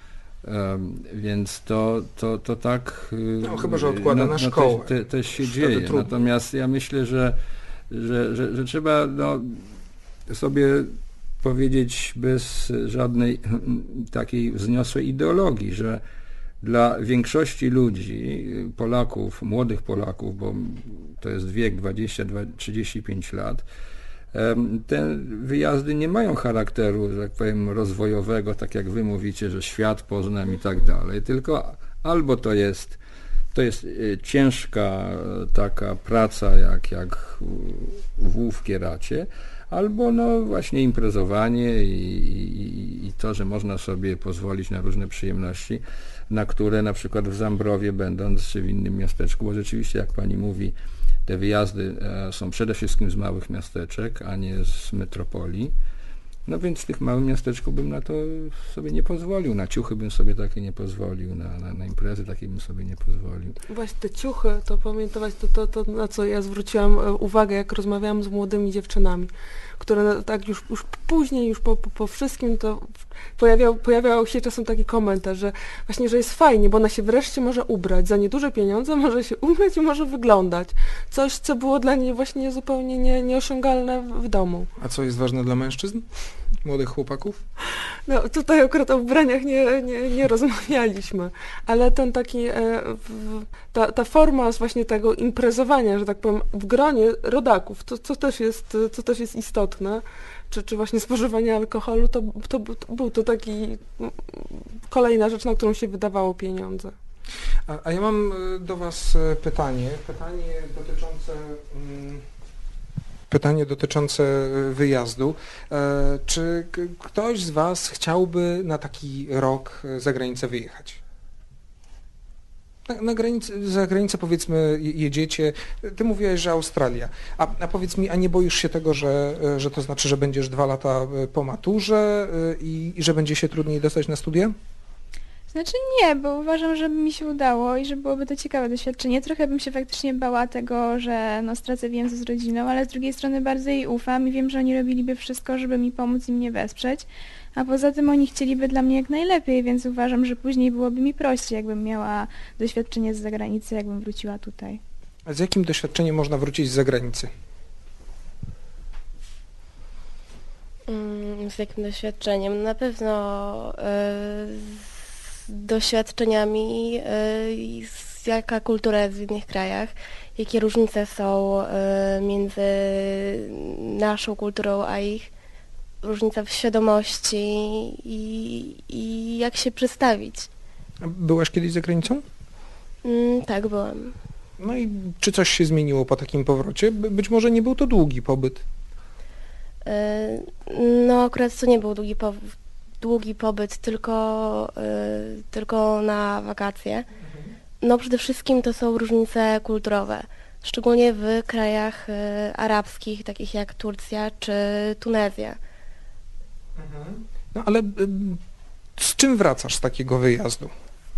Więc to tak... No chyba, że odkłada na szkołę. Też się dzieje. Natomiast ja myślę, że trzeba sobie powiedzieć bez żadnej takiej wzniosłej ideologii, że dla większości ludzi, Polaków, młodych Polaków, bo to jest wiek 20-35 lat, te wyjazdy nie mają charakteru, że tak powiem, rozwojowego, tak jak wy mówicie, że świat poznam i tak dalej, tylko albo to jest ciężka taka praca jak włów w kieracie, albo no właśnie imprezowanie i to, że można sobie pozwolić na różne przyjemności, na które na przykład w Zambrowie będąc, czy w innym miasteczku, bo rzeczywiście jak pani mówi, te wyjazdy są przede wszystkim z małych miasteczek, a nie z metropolii. No więc w tych małym miasteczku bym na to sobie nie pozwolił, na ciuchy bym sobie takie nie pozwolił, na imprezy takie bym sobie nie pozwolił. Właśnie te ciuchy, to pamiętować, to na co ja zwróciłam uwagę, jak rozmawiałam z młodymi dziewczynami, które tak już później, już po wszystkim to pojawiał się czasem taki komentarz, że właśnie, że jest fajnie, bo ona się wreszcie może ubrać, za nieduże pieniądze może się ubrać i może wyglądać. Coś, co było dla niej właśnie zupełnie nieosiągalne w domu. A co jest ważne dla mężczyzn? Młodych chłopaków? No tutaj akurat o ubraniach nie rozmawialiśmy, ale ten taki, ta forma właśnie tego imprezowania, że tak powiem, w gronie rodaków, co też jest istotne, czy właśnie spożywanie alkoholu, to był to taki kolejna rzecz, na którą się wydawało pieniądze. A ja mam do was pytanie dotyczące wyjazdu. Czy ktoś z was chciałby na taki rok za granicę wyjechać? Za granicę powiedzmy jedziecie, ty mówiłeś, że Australia, a powiedz mi, a nie boisz się tego, że to znaczy, że będziesz 2 lata po maturze i że będzie się trudniej dostać na studia? Znaczy nie, bo uważam, że mi się udało i że byłoby to ciekawe doświadczenie. Trochę bym się faktycznie bała tego, że stracę więzy z rodziną, ale z drugiej strony bardzo jej ufam i wiem, że oni robiliby wszystko, żeby mi pomóc i mnie wesprzeć. A poza tym oni chcieliby dla mnie jak najlepiej, więc uważam, że później byłoby mi prościej, jakbym miała doświadczenie z zagranicy, jakbym wróciła tutaj. A z jakim doświadczeniem można wrócić z zagranicy? Z jakim doświadczeniem? Na pewno z doświadczeniami, jaka kultura jest w innych krajach, jakie różnice są między naszą kulturą a ich, różnica w świadomości i jak się przedstawić. Byłaś kiedyś za granicą? Tak, byłam. No i czy coś się zmieniło po takim powrocie? Być może nie był to długi pobyt. No akurat to nie był długi pobyt, tylko na wakacje. No przede wszystkim to są różnice kulturowe, szczególnie w krajach arabskich, takich jak Turcja czy Tunezja. No ale z czym wracasz z takiego wyjazdu?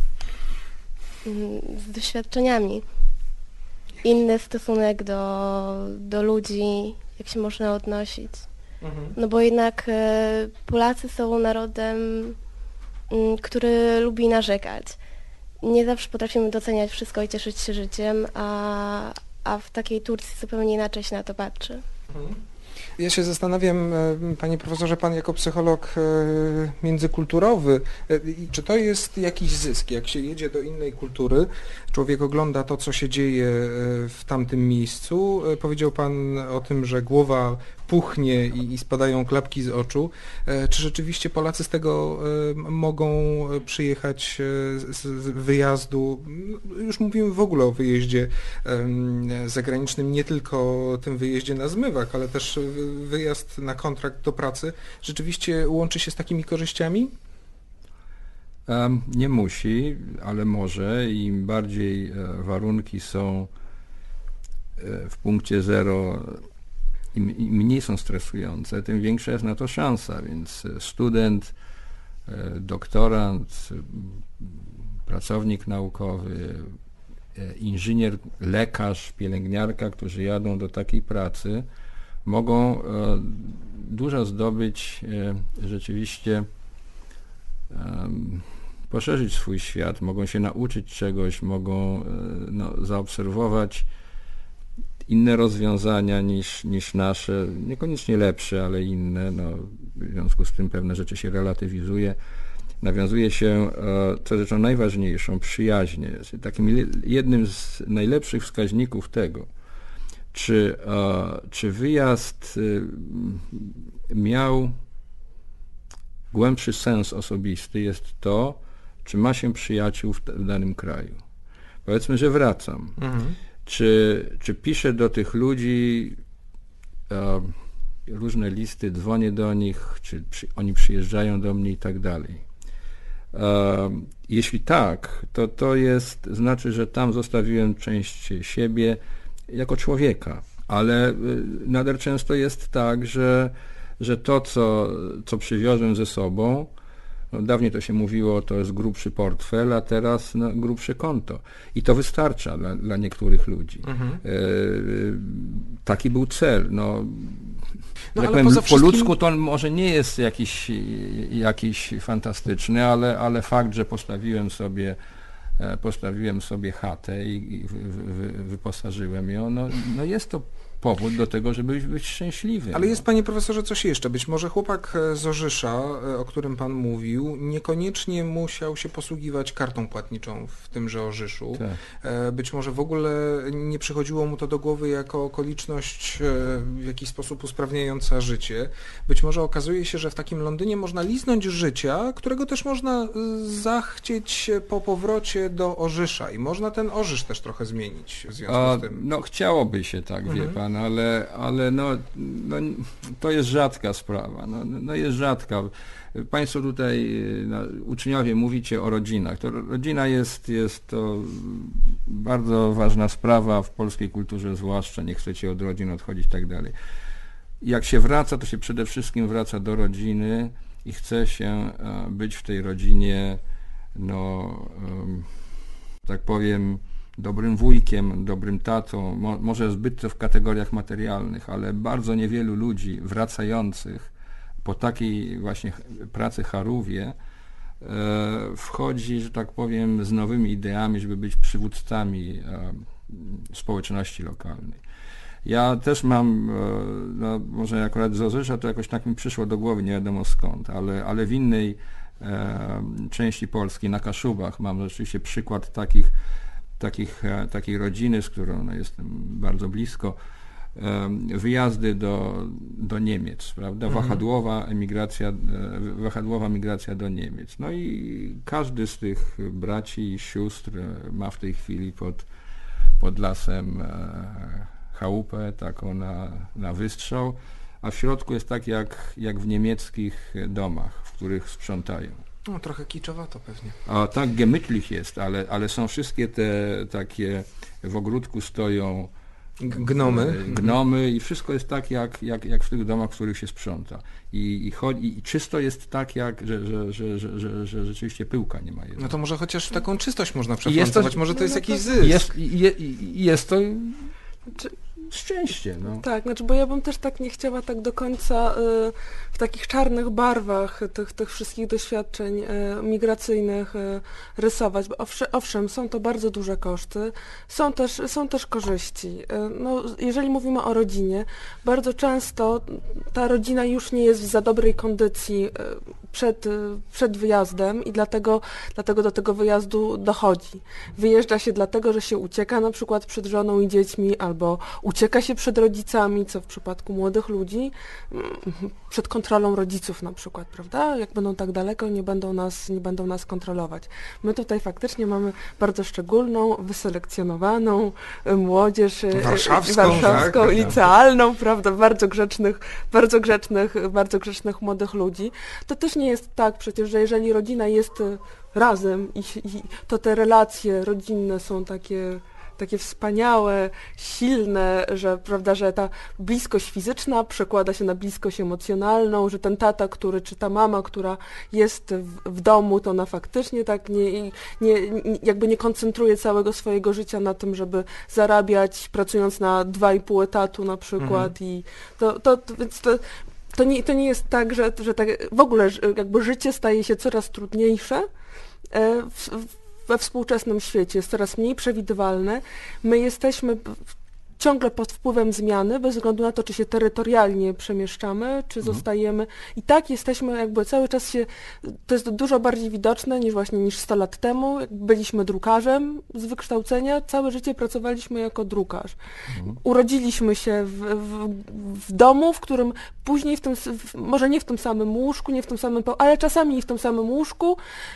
Z doświadczeniami. Inny stosunek do ludzi, jak się można odnosić. No bo jednak Polacy są narodem, który lubi narzekać. Nie zawsze potrafimy doceniać wszystko i cieszyć się życiem, a w takiej Turcji zupełnie inaczej się na to patrzy. Ja się zastanawiam, panie profesorze, pan jako psycholog międzykulturowy, czy to jest jakiś zysk? Jak się jedzie do innej kultury, człowiek ogląda to, co się dzieje w tamtym miejscu. Powiedział pan o tym, że głowa puchnie i spadają klapki z oczu. Czy rzeczywiście Polacy z tego mogą przyjechać z wyjazdu? Już mówimy w ogóle o wyjeździe zagranicznym, nie tylko tym wyjeździe na zmywak, ale też wyjazd na kontrakt do pracy. Rzeczywiście łączy się z takimi korzyściami? Nie musi, ale może. Im bardziej warunki są w punkcie zero, im mniej są stresujące, tym większa jest na to szansa, więc student, doktorant, pracownik naukowy, inżynier, lekarz, pielęgniarka, którzy jadą do takiej pracy, mogą dużo zdobyć, rzeczywiście poszerzyć swój świat, mogą się nauczyć czegoś, mogą zaobserwować inne rozwiązania niż nasze, niekoniecznie lepsze, ale inne. W związku z tym pewne rzeczy się relatywizuje. Nawiązuje się, co rzeczą najważniejszą, przyjaźnie. Takim jednym z najlepszych wskaźników tego, czy wyjazd miał głębszy sens osobisty, jest to, czy ma się przyjaciół w danym kraju. Powiedzmy, że wracam. Czy piszę do tych ludzi różne listy, dzwonię do nich, czy oni przyjeżdżają do mnie i tak dalej. Jeśli tak, to znaczy, że tam zostawiłem część siebie jako człowieka, ale nader często jest tak, że to, co przywiozłem ze sobą, dawniej to się mówiło, to jest grubszy portfel, a teraz grubsze konto. I to wystarcza dla niektórych ludzi. Taki był cel. Jak powiem, po ludzku to może nie jest jakiś fantastyczny, ale fakt, że postawiłem sobie chatę i wyposażyłem ją, jest to powód do tego, żeby być szczęśliwym. Ale jest, panie profesorze, coś jeszcze. Być może chłopak z Orzysza, o którym pan mówił, niekoniecznie musiał się posługiwać kartą płatniczą w tymże Orzyszu. Tak. Być może w ogóle nie przychodziło mu to do głowy jako okoliczność w jakiś sposób usprawniająca życie. Być może okazuje się, że w takim Londynie można liznąć życia, którego też można zachcieć po powrocie do Orzysza i można ten Orzysz też trochę zmienić w związku z tym. Chciałoby się tak, wie pan. Ale to jest rzadka sprawa. Jest rzadka. Państwo tutaj, uczniowie, mówicie o rodzinach. To rodzina jest to bardzo ważna sprawa w polskiej kulturze, zwłaszcza nie chcecie od rodzin odchodzić i tak dalej. Jak się wraca, to się przede wszystkim wraca do rodziny i chce się być w tej rodzinie tak powiem, dobrym wujkiem, dobrym tatą, może zbyt to w kategoriach materialnych, ale bardzo niewielu ludzi wracających po takiej właśnie pracy Harówie wchodzi, że tak powiem, z nowymi ideami, żeby być przywódcami społeczności lokalnej. Ja też mam, może akurat z Orzesza to jakoś tak mi przyszło do głowy, nie wiadomo skąd, ale w innej części Polski, na Kaszubach, mam rzeczywiście przykład takiej rodziny, z którą jestem bardzo blisko, wyjazdy do Niemiec, prawda? Wahadłowa migracja do Niemiec. No i każdy z tych braci i sióstr ma w tej chwili pod lasem chałupę taką na wystrzał, a w środku jest tak jak w niemieckich domach, w których sprzątają. No, trochę kiczowato pewnie. A tak gemütlich jest, ale są wszystkie te takie, w ogródku stoją gnomy i wszystko jest tak jak w tych domach, w których się sprząta. I czysto jest tak, że rzeczywiście pyłka nie ma jednego. No to może chociaż taką czystość można przefrontować, może to jest jakiś zysk. Jest to szczęście. No. Tak, bo ja bym też tak nie chciała tak do końca w takich czarnych barwach tych wszystkich doświadczeń migracyjnych rysować, bo owszem, są to bardzo duże koszty, są też korzyści. Jeżeli mówimy o rodzinie, bardzo często ta rodzina już nie jest w za dobrej kondycji przed wyjazdem i dlatego do tego wyjazdu dochodzi. Wyjeżdża się dlatego, że się ucieka na przykład przed żoną i dziećmi, albo ucieka się przed rodzicami, co w przypadku młodych ludzi, przed kontrolą rodziców na przykład, prawda? Jak będą tak daleko, nie będą nas kontrolować. My tutaj faktycznie mamy bardzo szczególną, wyselekcjonowaną młodzież warszawską, licealną, prawda? Bardzo grzecznych młodych ludzi. To też nie jest tak przecież, że jeżeli rodzina jest razem to te relacje rodzinne są takie wspaniałe, silne, że, prawda, że ta bliskość fizyczna przekłada się na bliskość emocjonalną, że ten tata, czy ta mama, która jest w domu, to ona faktycznie tak jakby nie koncentruje całego swojego życia na tym, żeby zarabiać, pracując na 2,5 etatu na przykład. I więc to nie jest tak, że tak w ogóle jakby życie staje się coraz trudniejsze we współczesnym świecie, jest coraz mniej przewidywalne. My jesteśmy ciągle pod wpływem zmiany, bez względu na to, czy się terytorialnie przemieszczamy, czy zostajemy. I tak jesteśmy jakby cały czas to jest dużo bardziej widoczne niż 100 lat temu. Byliśmy drukarzem z wykształcenia, całe życie pracowaliśmy jako drukarz. Urodziliśmy się w domu, w którym później może nie w tym samym łóżku, nie w tym samym, ale czasami i w tym samym łóżku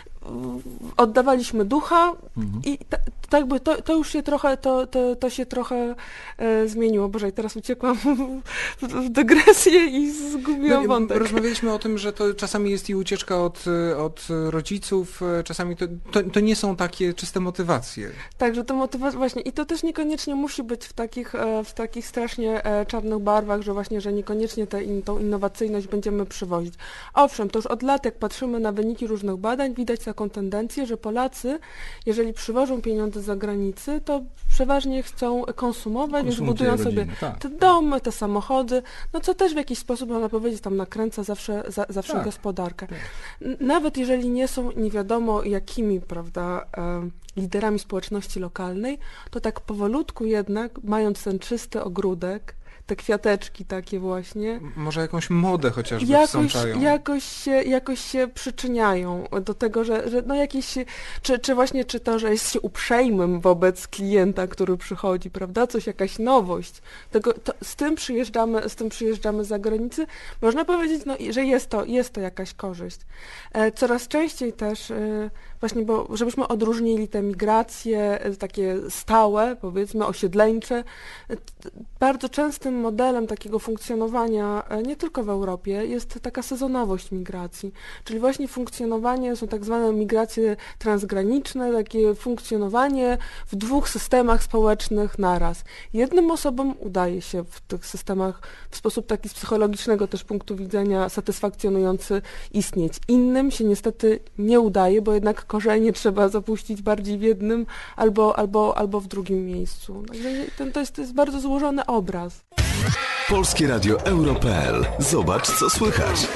oddawaliśmy ducha i to już się trochę, to się trochę zmieniło. Boże, teraz uciekłam w dygresję i zgubiłam wątek. Rozmawialiśmy o tym, że to czasami jest i ucieczka od rodziców, czasami to nie są takie czyste motywacje. Tak, że to motywacja właśnie i to też niekoniecznie musi być w takich strasznie czarnych barwach, że właśnie, że niekoniecznie tą innowacyjność będziemy przywozić. Owszem, to już od lat, jak patrzymy na wyniki różnych badań, widać taką tendencję, że Polacy, jeżeli przywożą pieniądze z zagranicy, to przeważnie chcą konsumować, więc budują sobie te domy, te samochody, co też w jakiś sposób, można powiedzieć, tam nakręca zawsze gospodarkę. Tak. Nawet jeżeli nie są nie wiadomo jakimi, prawda, liderami społeczności lokalnej, to tak powolutku jednak, mając ten czysty ogródek, te kwiateczki takie właśnie. Może jakąś modę chociażby wsączają. Jakoś się przyczyniają do tego, że jakieś, czy to, że jest się uprzejmym wobec klienta, który przychodzi, prawda, jakaś nowość. Z tym przyjeżdżamy z zagranicy. Można powiedzieć, że jest to jakaś korzyść. Coraz częściej też właśnie, bo żebyśmy odróżnili te migracje takie stałe, powiedzmy osiedleńcze, bardzo częstym pewnym modelem takiego funkcjonowania nie tylko w Europie jest taka sezonowość migracji, czyli właśnie funkcjonowanie, są tak zwane migracje transgraniczne, takie funkcjonowanie w dwóch systemach społecznych naraz. Jednym osobom udaje się w tych systemach w sposób taki z psychologicznego też punktu widzenia satysfakcjonujący istnieć. Innym się niestety nie udaje, bo jednak korzenie trzeba zapuścić bardziej w jednym albo w drugim miejscu. Także to jest bardzo złożony obraz. Polskie Radio Euro.pl. Zobacz, co słychać.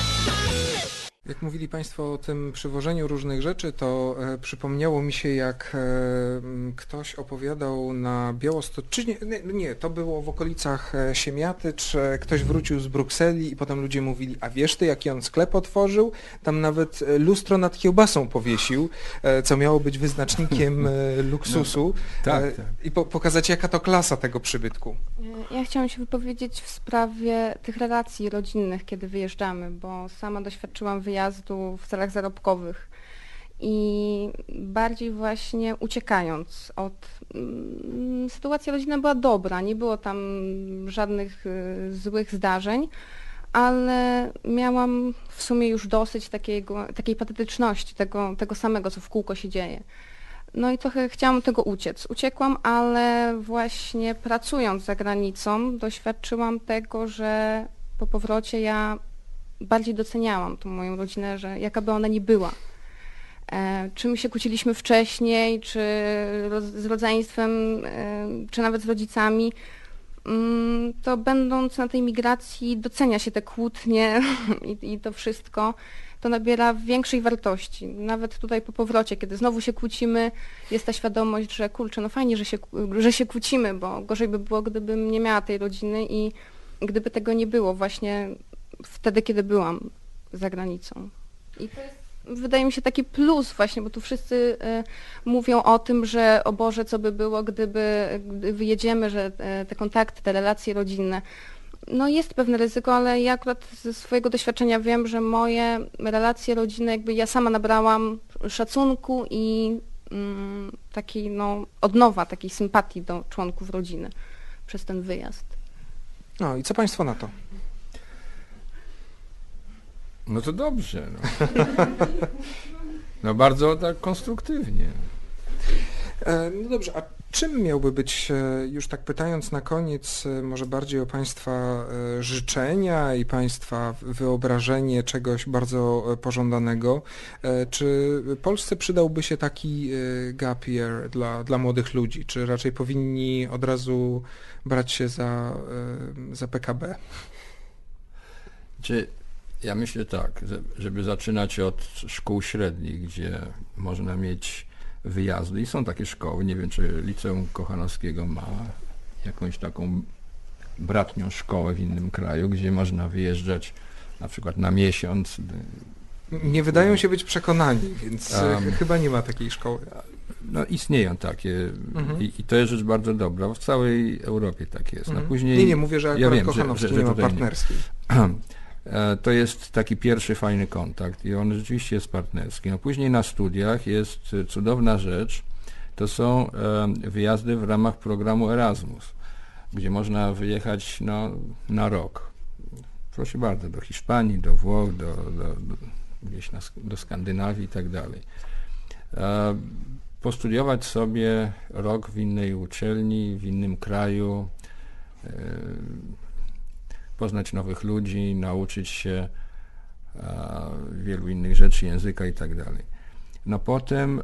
Jak mówili Państwo o tym przywożeniu różnych rzeczy, to przypomniało mi się, jak ktoś opowiadał na Białostoczyźnie, nie, to było w okolicach Siemiatycz, ktoś wrócił z Brukseli i potem ludzie mówili, a wiesz ty, jaki on sklep otworzył? Tam nawet lustro nad kiełbasą powiesił, co miało być wyznacznikiem luksusu. Tak. I pokazać, jaka to klasa tego przybytku. Ja chciałam się wypowiedzieć w sprawie tych relacji rodzinnych, kiedy wyjeżdżamy, bo sama doświadczyłam wyjazdu w celach zarobkowych i bardziej właśnie uciekając od... Sytuacja rodzinna była dobra, nie było tam żadnych złych zdarzeń, ale miałam w sumie już dosyć takiej patetyczności, tego samego, co w kółko się dzieje. No i trochę chciałam tego uciec. Uciekłam, ale właśnie pracując za granicą doświadczyłam tego, że po powrocie ja bardziej doceniałam tą moją rodzinę, że jaka by ona ni była. Czy my się kłóciliśmy wcześniej, czy z rodzeństwem, czy nawet z rodzicami, to będąc na tej migracji docenia się te kłótnie i to wszystko. To nabiera większej wartości. Nawet tutaj po powrocie, kiedy znowu się kłócimy, jest ta świadomość, że kurczę, no fajnie, że się kłócimy, bo gorzej by było, gdybym nie miała tej rodziny i gdyby tego nie było właśnie wtedy, kiedy byłam za granicą. I to jest, wydaje mi się, taki plus właśnie, bo tu wszyscy mówią o tym, że o Boże, co by było, gdy wyjedziemy, że te kontakty, te relacje rodzinne. No jest pewne ryzyko, ale ja akurat ze swojego doświadczenia wiem, że moje relacje rodzinne, jakby ja sama nabrałam szacunku i takiej odnowa, takiej sympatii do członków rodziny przez ten wyjazd. No i co Państwo na to? No to dobrze. No bardzo tak konstruktywnie. No dobrze, a czym miałby być, już tak pytając na koniec, może bardziej o Państwa życzenia i Państwa wyobrażenie czegoś bardzo pożądanego, czy Polsce przydałby się taki gap year dla młodych ludzi, czy raczej powinni od razu brać się za PKB? Ja myślę tak, żeby zaczynać od szkół średnich, gdzie można mieć wyjazdy i są takie szkoły, nie wiem, czy Liceum Kochanowskiego ma jakąś taką bratnią szkołę w innym kraju, gdzie można wyjeżdżać na przykład na miesiąc. Nie wydają się być przekonani, więc chyba nie ma takiej szkoły. No istnieją takie i to jest rzecz bardzo dobra, w całej Europie tak jest. No, później, nie mówię, że akurat Kochanowski nie ma partnerskiej. To jest taki pierwszy fajny kontakt i on rzeczywiście jest partnerski. No później na studiach jest cudowna rzecz, to są wyjazdy w ramach programu Erasmus, gdzie można wyjechać na rok. Proszę bardzo, do Hiszpanii, do Włoch, gdzieś do Skandynawii i tak dalej. Postudiować sobie rok w innej uczelni, w innym kraju, poznać nowych ludzi, nauczyć się wielu innych rzeczy, języka i tak dalej. No potem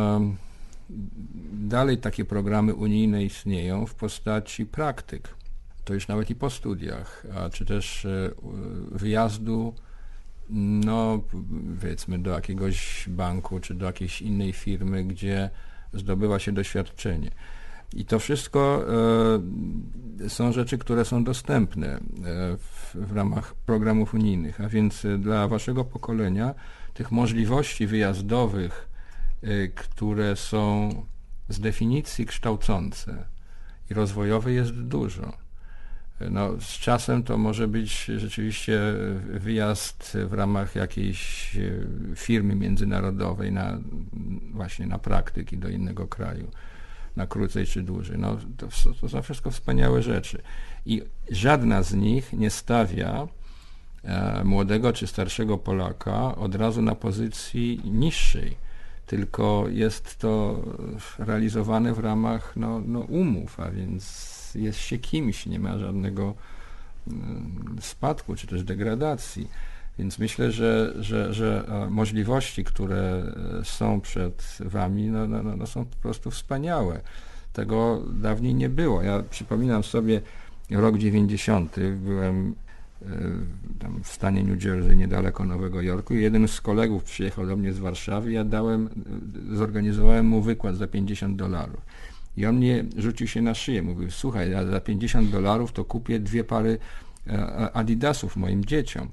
dalej takie programy unijne istnieją w postaci praktyk. To już nawet i po studiach, czy też wyjazdu, powiedzmy do jakiegoś banku, czy do jakiejś innej firmy, gdzie zdobywa się doświadczenie. I to wszystko są rzeczy, które są dostępne w ramach programów unijnych, a więc dla waszego pokolenia tych możliwości wyjazdowych, które są z definicji kształcące i rozwojowe, jest dużo. No, z czasem to może być rzeczywiście wyjazd w ramach jakiejś firmy międzynarodowej właśnie na praktyki do innego kraju. na krócej czy dłużej. No, to są wszystko wspaniałe rzeczy. I żadna z nich nie stawia młodego czy starszego Polaka od razu na pozycji niższej, tylko jest to realizowane w ramach umów, a więc jest się kimś, nie ma żadnego spadku czy też degradacji. Więc myślę, że możliwości, które są przed wami, są po prostu wspaniałe. Tego dawniej nie było. Ja przypominam sobie rok 90. Byłem tam w stanie New Jersey, niedaleko Nowego Jorku, i jeden z kolegów przyjechał do mnie z Warszawy. Ja zorganizowałem mu wykład za $50. I on mnie rzucił się na szyję. Mówił: słuchaj, ja za $50 to kupię 2 pary Adidasów moim dzieciom.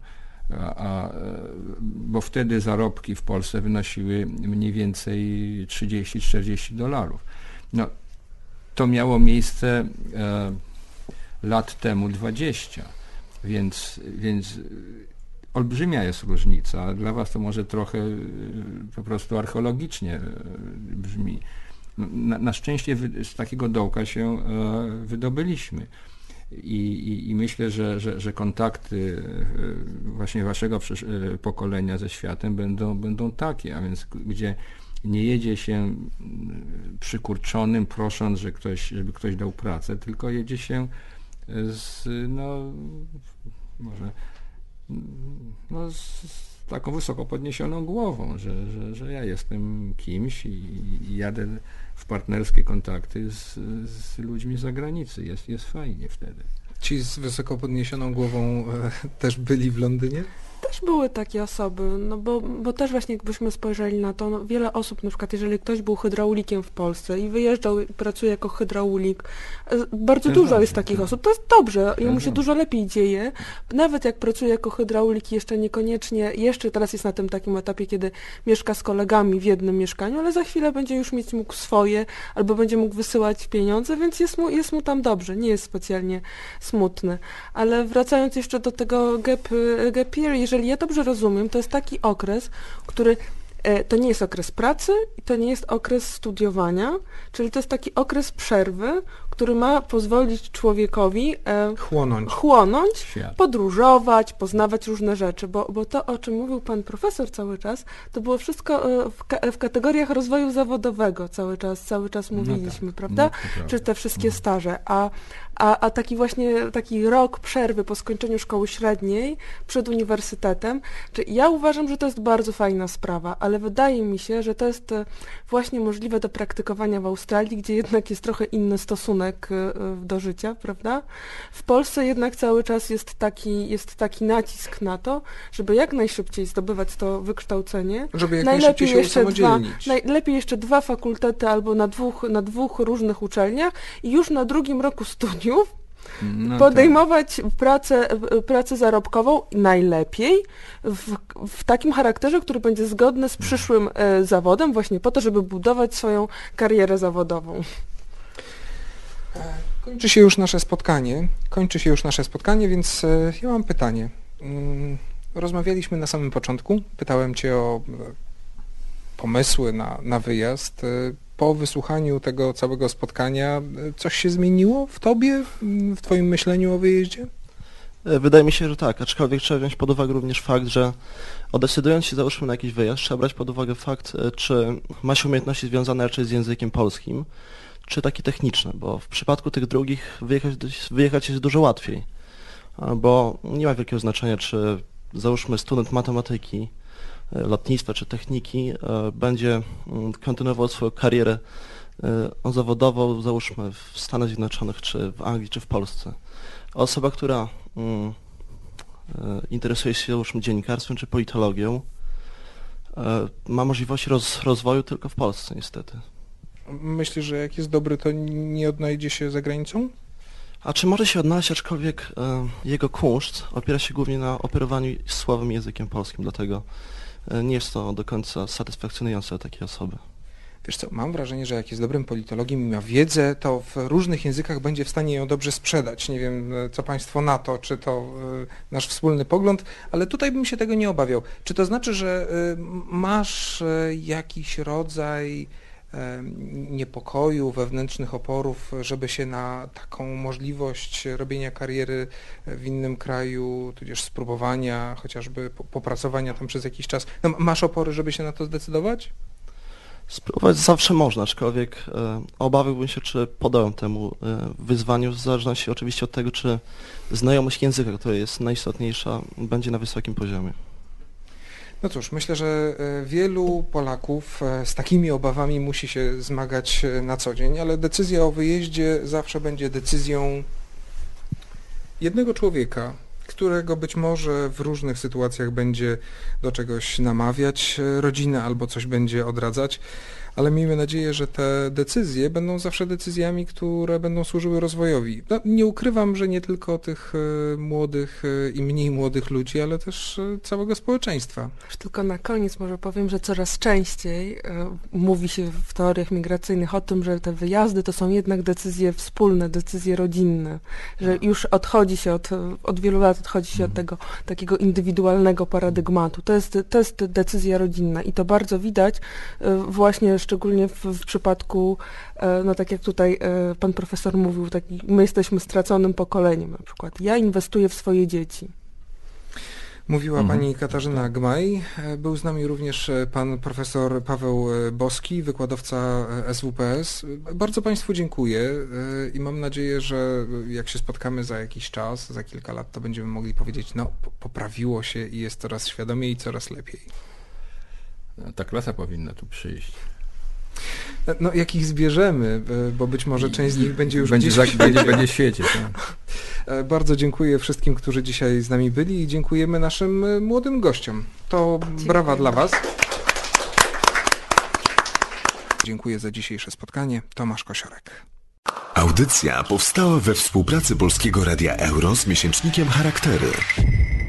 Bo wtedy zarobki w Polsce wynosiły mniej więcej $30-40. No, to miało miejsce lat temu 20, więc olbrzymia jest różnica. Dla was to może trochę po prostu archeologicznie brzmi. Na szczęście z takiego dołka się wydobyliśmy. I myślę, że kontakty właśnie waszego pokolenia ze światem będą takie, a więc gdzie nie jedzie się przykurczonym, prosząc, żeby ktoś dał pracę, tylko jedzie się z taką wysoko podniesioną głową, że ja jestem kimś i jadę w partnerskie kontakty z ludźmi z zagranicy. Jest fajnie wtedy. Ci z wysoko podniesioną głową też byli w Londynie? Też były takie osoby, no bo też właśnie jakbyśmy spojrzeli na to, no wiele osób, na przykład jeżeli ktoś był hydraulikiem w Polsce i wyjeżdżał i pracuje jako hydraulik, bardzo dużo jest takich osób, to jest dobrze, jemu się dużo lepiej dzieje, nawet jak pracuje jako hydraulik, jeszcze niekoniecznie, jeszcze teraz jest na tym takim etapie, kiedy mieszka z kolegami w jednym mieszkaniu, ale za chwilę będzie już mógł swoje, albo będzie mógł wysyłać pieniądze, więc jest mu tam dobrze, nie jest specjalnie smutny. Ale wracając jeszcze do tego gap year, jeżeli ja dobrze rozumiem, to jest taki okres, który to nie jest okres pracy i to nie jest okres studiowania, czyli to jest taki okres przerwy, który ma pozwolić człowiekowi chłonąć, podróżować, poznawać różne rzeczy, bo to, o czym mówił pan profesor cały czas, to było wszystko w kategoriach rozwoju zawodowego cały czas mówiliśmy, prawda? Czy te wszystkie staże, a taki rok przerwy po skończeniu szkoły średniej przed uniwersytetem, ja uważam, że to jest bardzo fajna sprawa, ale wydaje mi się, że to jest właśnie możliwe do praktykowania w Australii, gdzie jednak jest trochę inny stosunek do życia, prawda? W Polsce jednak cały czas jest taki nacisk na to, żeby jak najszybciej zdobywać to wykształcenie. Żeby jak najszybciej się usamodzielnić. Najlepiej jeszcze 2 fakultety albo na dwóch różnych uczelniach i już na 2. roku studiów podejmować pracę zarobkową najlepiej w takim charakterze, który będzie zgodny z przyszłym zawodem, właśnie po to, żeby budować swoją karierę zawodową. Kończy się już nasze spotkanie, więc ja mam pytanie. Rozmawialiśmy na samym początku, pytałem cię o pomysły na wyjazd. Po wysłuchaniu tego całego spotkania coś się zmieniło w tobie, w twoim myśleniu o wyjeździe? Wydaje mi się, że tak, aczkolwiek trzeba wziąć pod uwagę również fakt, że decydując się załóżmy na jakiś wyjazd, trzeba brać pod uwagę fakt, czy ma się umiejętności związane raczej z językiem polskim, czy takie techniczne, bo w przypadku tych drugich wyjechać jest dużo łatwiej, bo nie ma wielkiego znaczenia, czy załóżmy student matematyki, lotnictwa czy techniki będzie kontynuował swoją karierę zawodową, załóżmy w Stanach Zjednoczonych, czy w Anglii, czy w Polsce. Osoba, która interesuje się załóżmy dziennikarstwem czy politologią, ma możliwość rozwoju tylko w Polsce niestety. Myślisz, że jak jest dobry, to nie odnajdzie się za granicą? A czy może się odnaleźć, aczkolwiek jego kunszt opiera się głównie na operowaniu słowem językiem polskim, dlatego nie jest to do końca satysfakcjonujące dla takiej osoby. Wiesz co, mam wrażenie, że jak jest dobrym politologiem i ma wiedzę, to w różnych językach będzie w stanie ją dobrze sprzedać. Nie wiem, co państwo na to, czy to nasz wspólny pogląd, ale tutaj bym się tego nie obawiał. Czy to znaczy, że masz jakiś rodzaj niepokoju, wewnętrznych oporów, żeby się na taką możliwość robienia kariery w innym kraju, tudzież spróbowania, chociażby popracowania tam przez jakiś czas. No, masz opory, żeby się na to zdecydować? Spróbować zawsze można, aczkolwiek obawiałbym się, czy podołam temu wyzwaniu, w zależności oczywiście od tego, czy znajomość języka, która jest najistotniejsza, będzie na wysokim poziomie. No cóż, myślę, że wielu Polaków z takimi obawami musi się zmagać na co dzień, ale decyzja o wyjeździe zawsze będzie decyzją jednego człowieka, którego być może w różnych sytuacjach będzie do czegoś namawiać rodzinę albo coś będzie odradzać, ale miejmy nadzieję, że te decyzje będą zawsze decyzjami, które będą służyły rozwojowi. No, nie ukrywam, że nie tylko tych młodych i mniej młodych ludzi, ale też całego społeczeństwa. Już tylko na koniec może powiem, że coraz częściej mówi się w teoriach migracyjnych o tym, że te wyjazdy to są jednak decyzje wspólne, decyzje rodzinne, że już odchodzi się od wielu lat odchodzi się od tego takiego indywidualnego paradygmatu. To jest decyzja rodzinna i to bardzo widać właśnie szczególnie w przypadku, no tak jak tutaj pan profesor mówił, my jesteśmy straconym pokoleniem na przykład. Ja inwestuję w swoje dzieci. Mówiła pani Katarzyna Gmaj. Był z nami również pan profesor Paweł Boski, wykładowca SWPS. Bardzo państwu dziękuję i mam nadzieję, że jak się spotkamy za jakiś czas, za kilka lat, to będziemy mogli powiedzieć, no poprawiło się i jest coraz świadomiej i coraz lepiej. Ta klasa powinna tu przyjść. No jak ich zbierzemy, bo być może część z nich będzie już będzie w świecie. Tak. Bardzo dziękuję wszystkim, którzy dzisiaj z nami byli i dziękujemy naszym młodym gościom. To brawa dla was. Dziękuję za dzisiejsze spotkanie. Tomasz Kosiorek. Audycja powstała we współpracy Polskiego Radia Euro z miesięcznikiem Charaktery.